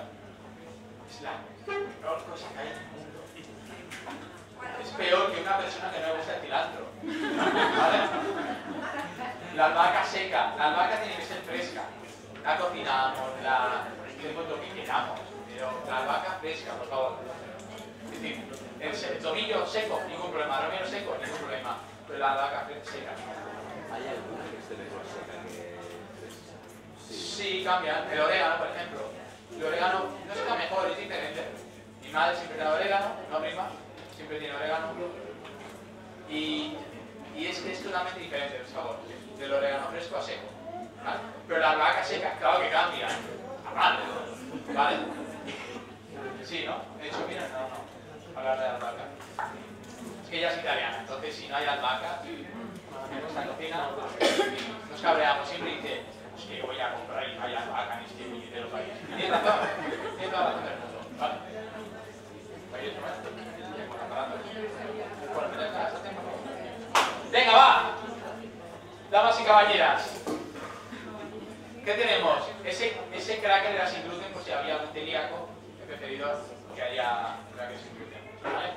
Es la peor cosa que hay en el mundo. Es peor que una persona que no le gusta cilantro. ¿Vale? La albahaca seca. La albahaca tiene que ser fresca. La cocinamos, la hacemos lo que queramos. Pero la albahaca fresca, por favor. Es decir, el tomillo seco, ningún problema. El romero seco, ningún problema. Pero la albahaca seca. ¿Hay alguna que esté mejor seca que...? Sí, cambian. El orégano, por ejemplo. El orégano no está mejor, es diferente. Mi madre siempre tiene orégano, no prima. Siempre tiene orégano. Y es totalmente diferente el sabor del orégano fresco a seco. ¿Vale? Pero la albahaca seca, claro que cambia. Aparte, ¿vale? Sí, ¿no? He dicho, mira, no. Hablar de albahaca. Es que ella es italiana, entonces si no hay albahaca, en nuestra cocina nos cabreamos. Siempre dice, es que yo voy a comprar y no hay albahaca en este puñetero país. Tiene razón, tiene toda la razón del mundo. ¿Vale? Venga, va. Damas y caballeras. ¿Qué tenemos? Ese cracker era sin gluten, por si había algún celíaco. He preferido que haya cracker sin gluten. ¿Vale?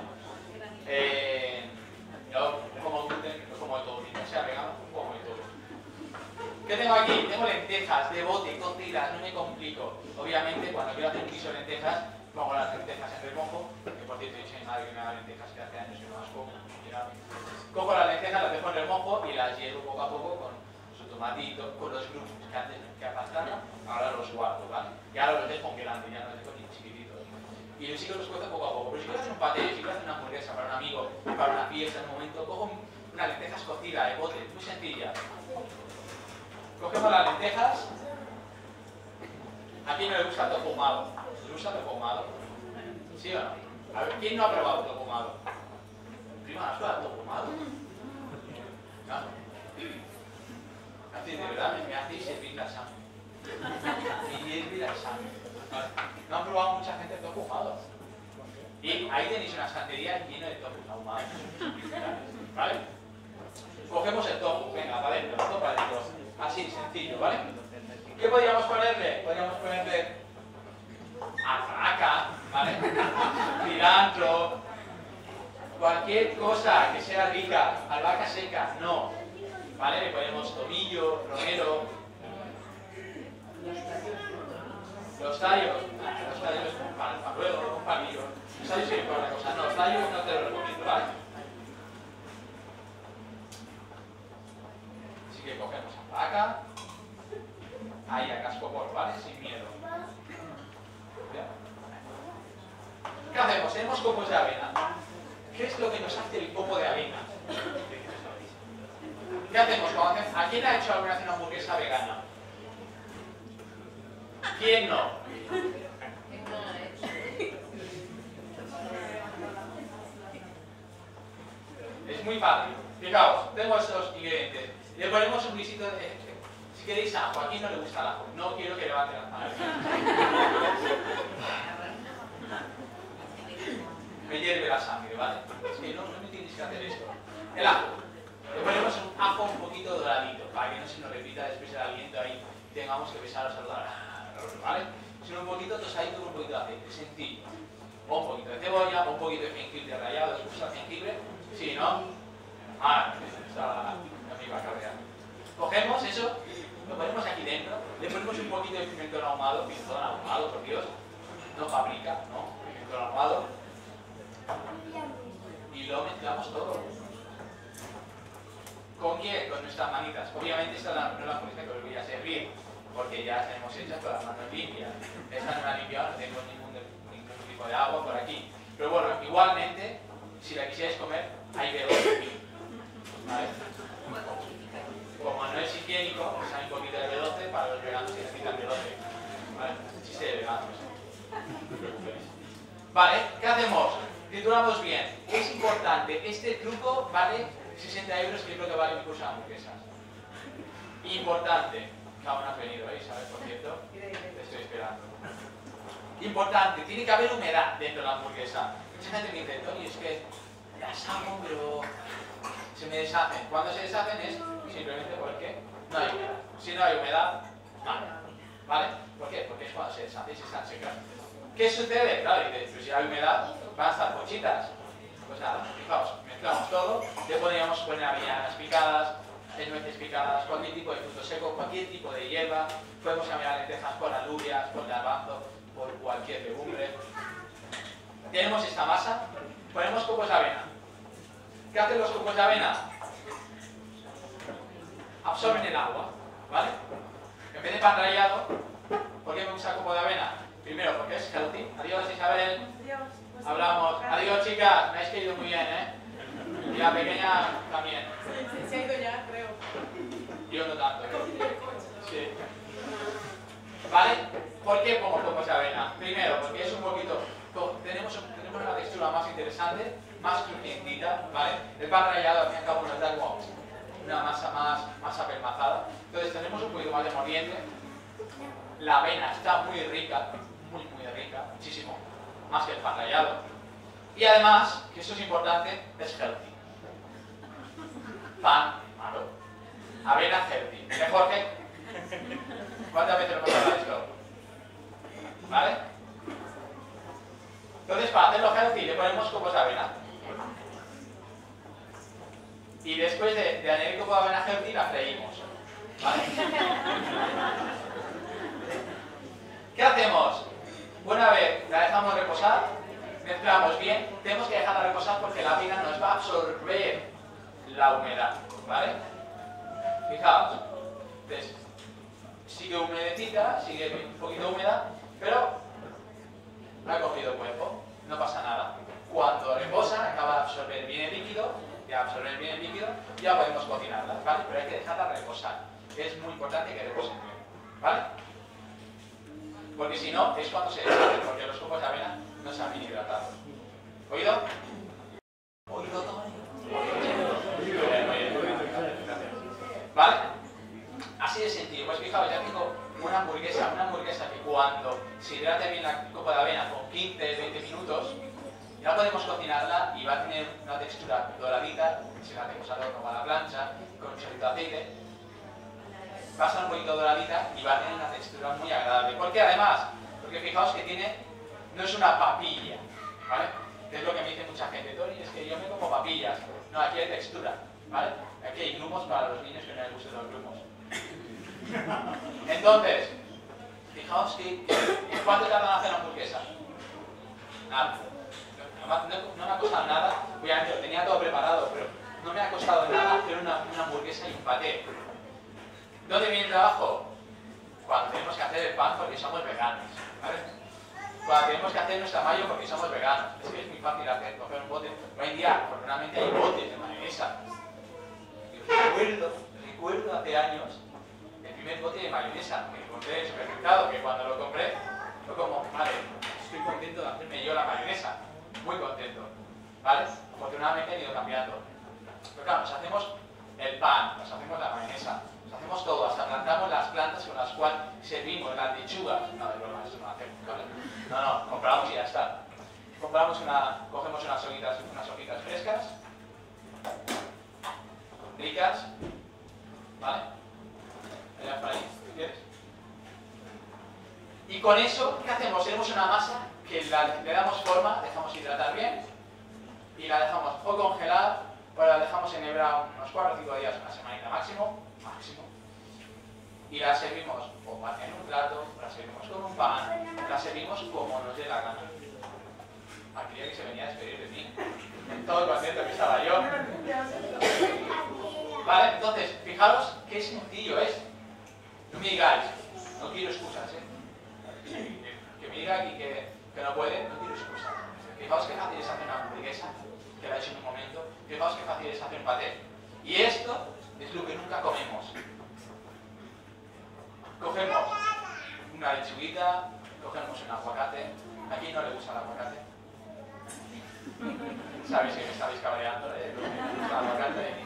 Yo como gluten, no como de todo tipo, sea vegano, como de todo. ¿Qué tengo aquí? Tengo lentejas de bote, cocidas, no me complico. Obviamente, cuando quiero hacer un guiso de lentejas, pongo las lentejas en remojo, que por cierto he dicho a mi madre que me haga lentejas, que hace años que no las como. Cojo las lentejas, las dejo en remojo y las hiervo poco a poco con su tomatito, con los grupos que antes que apastaron, ahora los guardo, ¿vale? Y ahora los dejo congelando, ya no los dejo ni chiquititos. Y sí que los cuezo poco a poco. Pero si quiero hacer un paté, si quiero hacer una hamburguesa para un amigo, para una fiesta en un momento, cojo unas lentejas cocidas de bote, muy sencilla. Cogemos las lentejas. ¿A quién no le gusta el tofu ahumado? ¿Le gusta el tofu ahumado? ¿Sí o no? A ver, ¿quién no ha probado el tofu ahumado? Prima, ¿has probado el tofu ahumado? ¿No? Así, de verdad, me hacéis hervir la sangre. Me hervir la sangre. No han probado mucha gente el tofu ahumado. Y ahí tenéis una estantería llena de tofu ahumado. ¿Vale? Cogemos el tofu, venga, para adentro, todo para adentro. Así, sencillo, ¿vale? ¿Qué podríamos ponerle? Podríamos ponerle albahaca, ¿vale? Cilantro, cualquier cosa que sea rica. Albahaca seca, no. ¿Vale? Le ponemos tomillo, romero. Los tallos para luego, un palillo. Los tallos sirven para una cosa. No, los tallos no te lo recomiendo, ¿vale? Así que cogemos albahaca. Ahí a cascopor, ¿vale? Sin miedo. ¿Qué hacemos? Tenemos copos de avena. ¿Qué es lo que nos hace el copo de avena? ¿Qué hacemos? ¿A quién ha hecho alguna vez una hamburguesa vegana? ¿Quién no? Es muy fácil. Fijaos, tengo estos ingredientes. Le ponemos un guisito de... Si queréis ajo, ¿a quién no le gusta el ajo? No quiero que levanten las manos. Me hierve la sangre, ¿vale? Es que no me tienes que hacer esto. El ajo. Le ponemos un ajo un poquito doradito, para que no se nos repita después el aliento ahí, tengamos que besar a saludar, ¿vale? Sino un poquito tosadito con un poquito de aceite, sencillo. O un poquito de cebolla, o un poquito de jengibre rallado. ¿Os gusta el jengibre? Sí, ¿no? Ah, está la misma cabeza. Cogemos eso, lo ponemos aquí dentro, le ponemos un poquito de pimentón ahumado, por Dios, no fabrica, ¿no? Pimentón ahumado. Y lo mezclamos todo. ¿Con quién? Con nuestras manitas. Obviamente esta no es la hamburguesa que os voy a servir, porque ya las tenemos hechas con las manos limpias. Esta no la he limpiado, no tengo ningún tipo de agua por aquí. Pero bueno, igualmente, si la quisierais comer, hay B12 aquí. ¿Vale? Como no es higiénico, pues hay un poquito de B12 para los veganos que necesitan B12. ¿Vale? Chiste de veganos. No os preocupéis. Vale, ¿qué hacemos? Trituramos bien. Es importante, este truco vale 60 euros, que yo creo que vale mi curso de hamburguesas. Importante. Que aún no has venido ahí, ¿sabes? Por cierto, te estoy esperando. Importante, tiene que haber humedad dentro de la hamburguesa. Mucha gente me dice, Tony, es que las hago, pero se me deshacen. Cuando se deshacen es simplemente porque no hay humedad. Si no hay humedad, vale. ¿Vale? ¿Por qué? Porque es cuando se deshacen y se están secas. ¿Qué sucede? Claro, dices, pues si hay humedad, van a estar pochitas. Pues nada, fijaos, mezclamos todo, le poníamos Podemos poner avellanas picadas, nueces picadas, cualquier tipo de fruto seco, cualquier tipo de hierba. Podemos cambiar lentejas por alubias, por garbanzo, por cualquier legumbre. Tenemos esta masa, ponemos copos de avena. ¿Qué hacen los copos de avena? Absorben el agua, ¿vale? En vez de pan rallado, ¿por qué me gusta copo de avena? Primero, porque es healthy. Adiós, Isabel. Adiós. Hablamos. Adiós, chicas. Me habéis caído muy bien, ¿eh? Y la pequeña también. Sí, se ha ido ya, creo. Yo no tanto. Sí. ¿Vale? ¿Por qué pongo copos de avena? Primero, porque es un poquito... Tenemos una textura más interesante, más crujientita, ¿vale? El pan rallado, al fin y al cabo, nos da como una masa más apelmazada. Entonces tenemos un poquito más de mordiente. La avena está muy rica, muy rica, muchísimo, más que el pan rallado. Y además, que esto es importante, es healthy. Pan malo. Avena healthy. Mejor que... ¿Cuántas veces hemos hablado de esto? ¿Vale? Entonces, para hacerlo healthy, le ponemos copos de avena. Y después de añadir copo de avena healthy, la freímos. ¿Vale? ¿Qué hacemos? Una vez la dejamos reposar, mezclamos bien, tenemos que dejarla reposar porque la avena nos va a absorber la humedad, ¿vale? Fijaos, entonces, sigue humedecita, sigue un poquito húmeda, pero ha cogido cuerpo, no pasa nada. Cuando reposa, acaba de absorber bien el líquido, ya podemos cocinarla, ¿vale? Pero hay que dejarla reposar. Es muy importante que reposen bien, ¿vale? Porque si no, es cuando se deshacen, porque los copos de avena no se han bien hidratados. ¿Oído? ¿Oído, Tony? ¿Vale? Así de sencillo. Pues fijaos, ya tengo una hamburguesa que cuando se hidrate bien la copa de avena con 15-20 minutos, ya podemos cocinarla y va a tener una textura doradita, si la hacemos al horno o a la plancha, con un chorrito de aceite. Va a estar un poquito doradita y va a tener una textura muy agradable. ¿Por qué además? Porque fijaos que no es una papilla, ¿vale? Que es lo que me dice mucha gente. Tony, es que yo me como papillas. No, aquí hay textura, ¿vale? Aquí hay grumos para los niños que no les gusten los grumos. Entonces, fijaos que ¿cuánto tardan en hacer una hamburguesa? Nada. No me ha costado nada. Obviamente lo tenía todo preparado, pero no me ha costado nada hacer una hamburguesa y un paté. ¿Dónde viene el trabajo? Cuando tenemos que hacer el pan porque somos veganos, ¿vale? Cuando tenemos que hacer nuestra mayo porque somos veganos. Es que es muy fácil coger un bote. Hoy en día, afortunadamente, hay botes de mayonesa. Recuerdo hace años el primer bote de mayonesa que encontré en el supermercado, que cuando lo compré fue como, vale, estoy contento de hacerme yo la mayonesa. Muy contento, ¿vale? Afortunadamente he ido cambiando. Pero claro, nos hacemos el pan, nos hacemos la mayonesa, nos hacemos todo, hasta plantamos las plantas con las cuales servimos las lechugas. No, de broma, eso no lo hacemos, ¿vale? No, compramos y ya está. Cogemos unas hojitas frescas, ricas, ¿vale? Allá por ahí, ¿quieres? Y con eso, ¿qué hacemos? Tenemos una masa que le damos forma, dejamos hidratar bien y la dejamos o congelar o la dejamos enhebrar unos 4 o 5 días, una semanita máximo, y la servimos o en un plato, la servimos con un pan, la servimos como nos dé la gana. Aquella que se venía a despedir de mí, todo contento que estaba yo. Vale, entonces, fijaros qué sencillo es. No me digáis, no quiero excusas, que me diga aquí que no puede, no quiero excusas. Fijaos qué fácil es hacer una hamburguesa, que la he hecho en un momento. Fijaos qué fácil es hacer un paté. Y esto es lo que nunca comemos. Cogemos una lechuguita, cogemos un aguacate. ¿A quién no le gusta el aguacate? Sabéis que me estabais cabreando, ¿eh? El aguacate.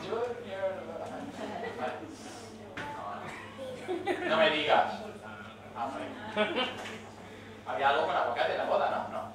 No me digas. Había algo con aguacate en la boda, ¿no?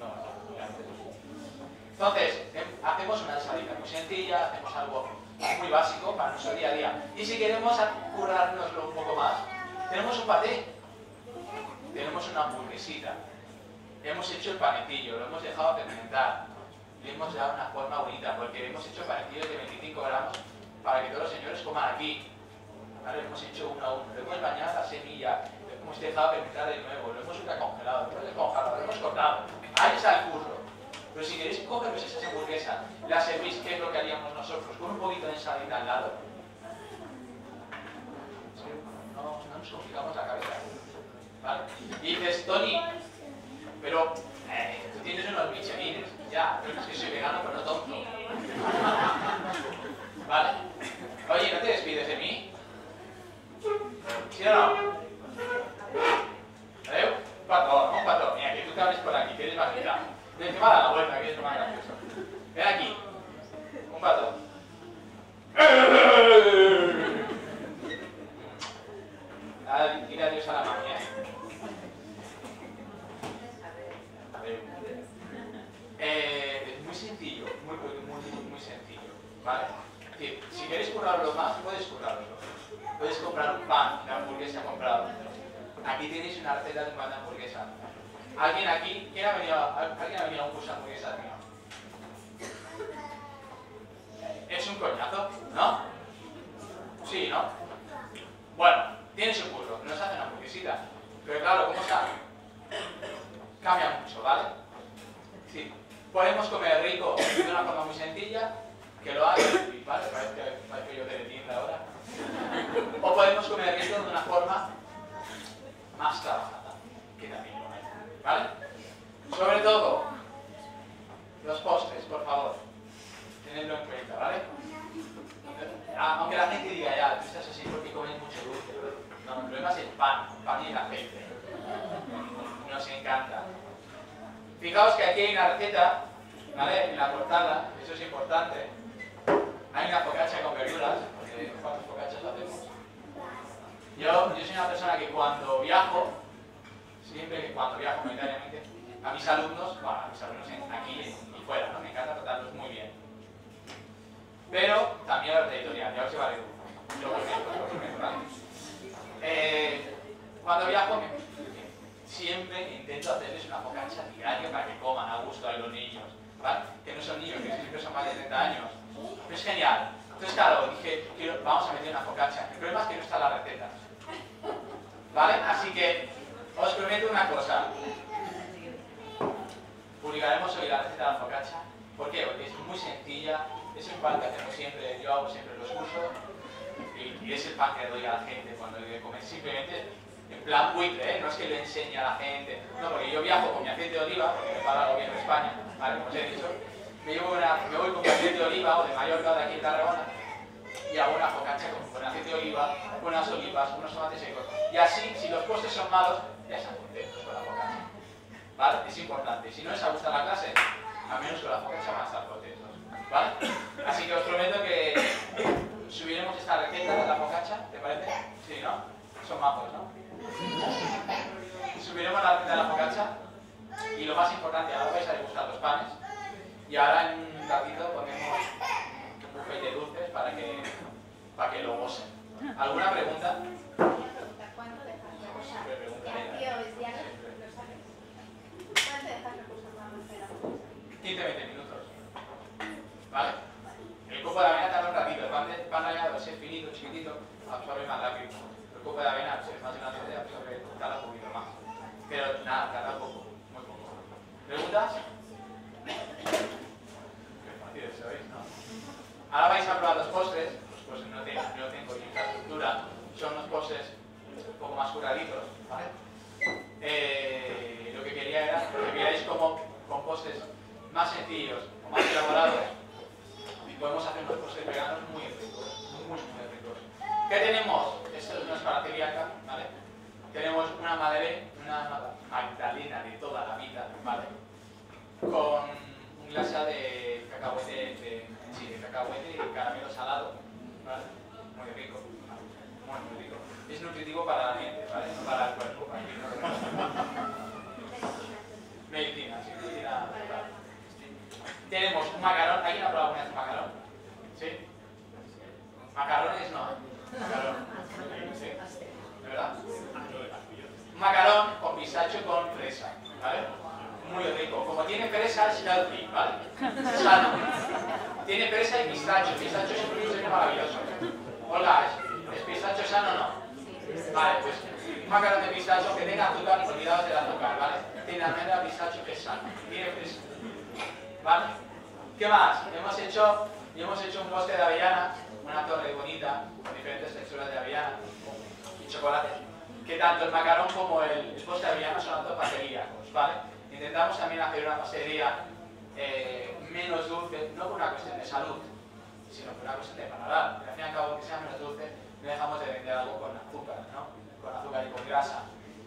Entonces, hacemos una ensalada muy sencilla, hacemos algo muy básico para nuestro día a día. Y si queremos currárnoslo un poco más, tenemos un paté, tenemos una hamburguesita, hemos hecho el panecillo, lo hemos dejado fermentar, le hemos dado una forma bonita, porque hemos hecho panecillos de 25 cobramos para que todos los señores coman aquí. ¿Vale? Lo hemos hecho uno a uno. Lo hemos bañado la semilla, lo hemos dejado fermentar de nuevo, lo hemos ultracongelado, lo hemos descongelado, lo hemos cortado. Ahí está el curro. Pero si queréis cogeros esas hamburguesas, las servís, ¿qué es lo que haríamos nosotros? Con un poquito de ensalada al lado. No nos complicamos la cabeza. ¿Vale? Y dices, Tony, pero tú tienes unos michelines. Ya, pero es que soy vegano, pero no tonto. ¿Vale? Oye, ¿no te despides de mí? ¿Sí o no? ¿Adeu? Un pato, un pato. Mira, que tú te hables por aquí, que eres bajita. Tienes que dar la vuelta, que es lo más gracioso. Ven aquí. Un pato. Dile adiós a la mami, es muy sencillo, muy sencillo, ¿vale? Es decir, si queréis currarlo más, puedes currarlo. Puedes comprar un pan, una hamburguesa comprado. Aquí tenéis una receta de un pan de hamburguesa. ¿Alguien aquí? ¿Quién ha venido a un curso de hamburguesas mío? Es un coñazo, ¿no? Sí, ¿no? Bueno, tiene su curro, nos hace una hamburguesita. Pero claro, ¿cómo sabe? Cambia mucho, ¿vale? Sí. Podemos comer rico de una forma muy sencilla, que lo haga, ¿vale? Parece yo que le tienda ahora. O podemos comer rico de una forma más trabajada, que también lo hay, ¿vale? Sobre todo, los postres, por favor, tenedlo en cuenta, ¿vale? Aunque la gente diga, ya, tú estás así porque comes mucho dulce, no, el problema es el pan y el aceite. Nos encanta. Fijaos que aquí hay una receta, ¿vale? En la portada, eso es importante. Hay una focaccia con verduras, porque ¿cuántas focaccias hacemos? Yo soy una persona que cuando viajo, siempre que cuando viajo monetariamente, a mis alumnos, bueno, a mis alumnos aquí y fuera, ¿no? Me encanta tratarlos muy bien. Pero también a los de editorial, ya os llevaré lo prometo, ¿vale? Cuando viajo, siempre intento hacerles una focaccia diaria para que coman a gusto a los niños, ¿vale? Que no son niños, que siempre son más de 30 años. Pero es genial. Entonces, claro, dije, vamos a meter una focaccia. El problema es que no está la receta, ¿vale? Así que os prometo una cosa. Publicaremos hoy la receta de la focaccia. ¿Por qué? Porque es muy sencilla. Es el pan que hacemos siempre, yo hago siempre los cursos. Y es el pan que doy a la gente cuando doy de comer. Simplemente en plan buitre, ¿eh? No es que lo enseñe a la gente. No, porque yo viajo con mi aceite de oliva, porque me paga el gobierno de España, ¿vale? Como os he dicho. Me voy con mi aceite de oliva o de Mallorca o de aquí en Tarragona y hago una focaccia con aceite de oliva, unas olivas, unos tomates secos. Y así, si los postres son malos, ya están contentos con la focaccia, ¿vale? Es importante. Si no les gusta la clase, al menos con la focaccia van a estar contentos, ¿vale? Así que os prometo que subiremos esta receta de la focaccia, ¿te parece? Sí, ¿no? Son majos, ¿no? Subiremos la receta de la focaccia y lo más importante, ahora vais a degustar los panes. Y ahora en un ratito ponemos un buffet de dulces para que lo gosen. ¿Alguna pregunta? ¿Cuánto dejas reposar? Siempre preguntaré. ¿Cuánto dejas reposar para hacer la 15-20 minutos. ¿Vale? El copo de avena tarda un ratito. El pan rallado es finito, chiquitito, absorbe más rápido. El copo de avena es más grande, absorbe, tarda un poquito más. Pero nada, tarda poco, muy poco. ¿Preguntas? ¿Sabéis, no? Ahora vais a probar los postres. Los postres no tengo infraestructura, son unos postres un poco más curaditos, ¿vale? Lo que quería era que vierais cómo con postres más sencillos o más elaborados podemos hacer unos postres veganos muy ricos, muy ricos. ¿Qué tenemos? Esto no es para celíaca, ¿vale? Tenemos una magdalena de toda la vida, ¿vale? Con glasa de cacahuete, de cacahuete y caramelo salado, ¿vale? Muy rico, muy rico. Es nutritivo para la mente, ¿vale? No para el cuerpo. Medicina, sí, medicina. Tenemos un macarón. ¿Alguien ha probado alguna vez un macarón? ¿Sí? Macarrones no. Macarón. ¿Sí? ¿De verdad? Un macarón con pistacho con fresa, ¿vale? Muy rico. Como tiene fresa, es healthy, ¿vale? Sano. Tiene fresa y pistacho. El pistacho es un dulce maravilloso. Olga, ¿es pistacho sano o no? Vale, pues un macarón de pistacho que tenga azúcar, olvidados del azúcar, ¿vale? Tiene almendra, pistacho, que es sano. Tiene fresa. ¿Vale? ¿Qué más? Hemos hecho un bosque de avellana, una torre bonita, con diferentes texturas de avellana y chocolate. Que tanto el macarón como el bosque de avellana son altos celíacos, ¿vale? Intentamos también hacer una pastelería menos dulce, no por una cuestión de salud, sino por una cuestión de paladar. Al fin y al cabo, que sea menos dulce, no dejamos de vender algo con azúcar, ¿no? Con azúcar y con grasa.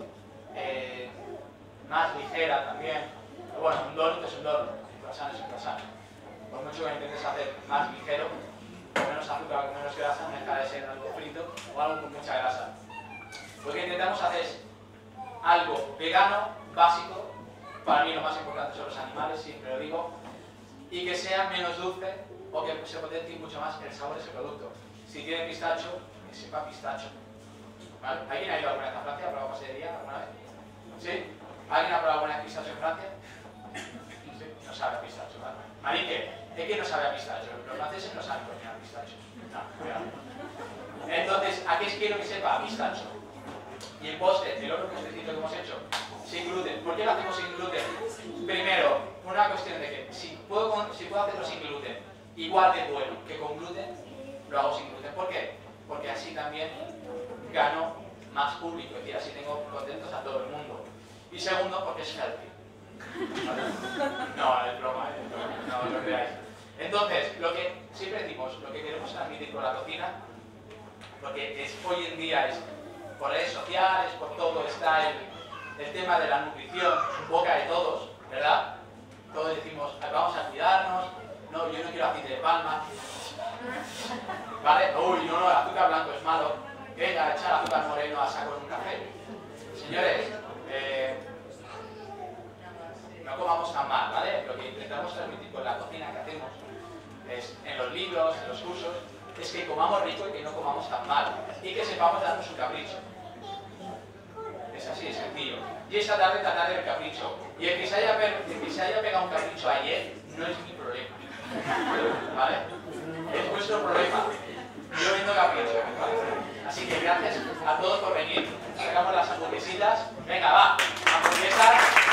Más ligera también. Pero bueno, un donut es un donut, un croissant es un croissant. Por mucho que intentes hacer más ligero, con menos azúcar, con menos grasa, no deja de ser algo frito o algo con mucha grasa. Lo que intentamos hacer es algo vegano, básico. Para mí lo más importante son los animales, siempre lo digo, y que sea menos dulce o que se potencie mucho más el sabor de ese producto. Si tiene pistacho, que sepa pistacho. ¿Vale? ¿Alguien ha ido alguna vez a Francia a probar pastelería alguna vez? ¿Sí? ¿Alguien ha probado alguna vez pistacho en Francia? Sí, no sabe a pistacho, ¿vale? Marique, es que no sabe a pistacho. Los franceses no saben cocinar pistacho. No, cuidado. Entonces, ¿a qué quiero que sepa? A pistacho. Y el postre, el otro postrecito que hemos hecho, sin gluten. ¿Por qué lo hacemos sin gluten? Primero, una cuestión de que si puedo hacerlo sin gluten, igual de bueno que con gluten, lo hago sin gluten. ¿Por qué? Porque así también gano más público, es decir, así tengo contentos a todo el mundo. Y segundo, porque es healthy. No, es broma, no lo creáis. Entonces, lo que siempre decimos, lo que queremos transmitir con la cocina, porque hoy en día es por redes sociales, por todo, está el tema de la nutrición en boca de todos, ¿verdad? Todos decimos, vamos a cuidarnos, no, yo no quiero aceite de palma, ¿vale? Uy, no, el azúcar blanco es malo, venga, echar azúcar moreno a saco en un café. Señores, no comamos tan mal, ¿vale? Lo que intentamos transmitir con la cocina que hacemos es, en los libros, en los cursos, es que comamos rico y que no comamos tan mal y que sepamos darnos un capricho. Es así de sencillo. Y esta tarde tratar del capricho. Y el que se haya pegado un capricho ayer no es mi problema. ¿Vale? Es vuestro problema. Yo vendo capricho. ¿Vale? Así que gracias a todos por venir. Sacamos las hamburguesitas. Venga, va. Hamburguesas.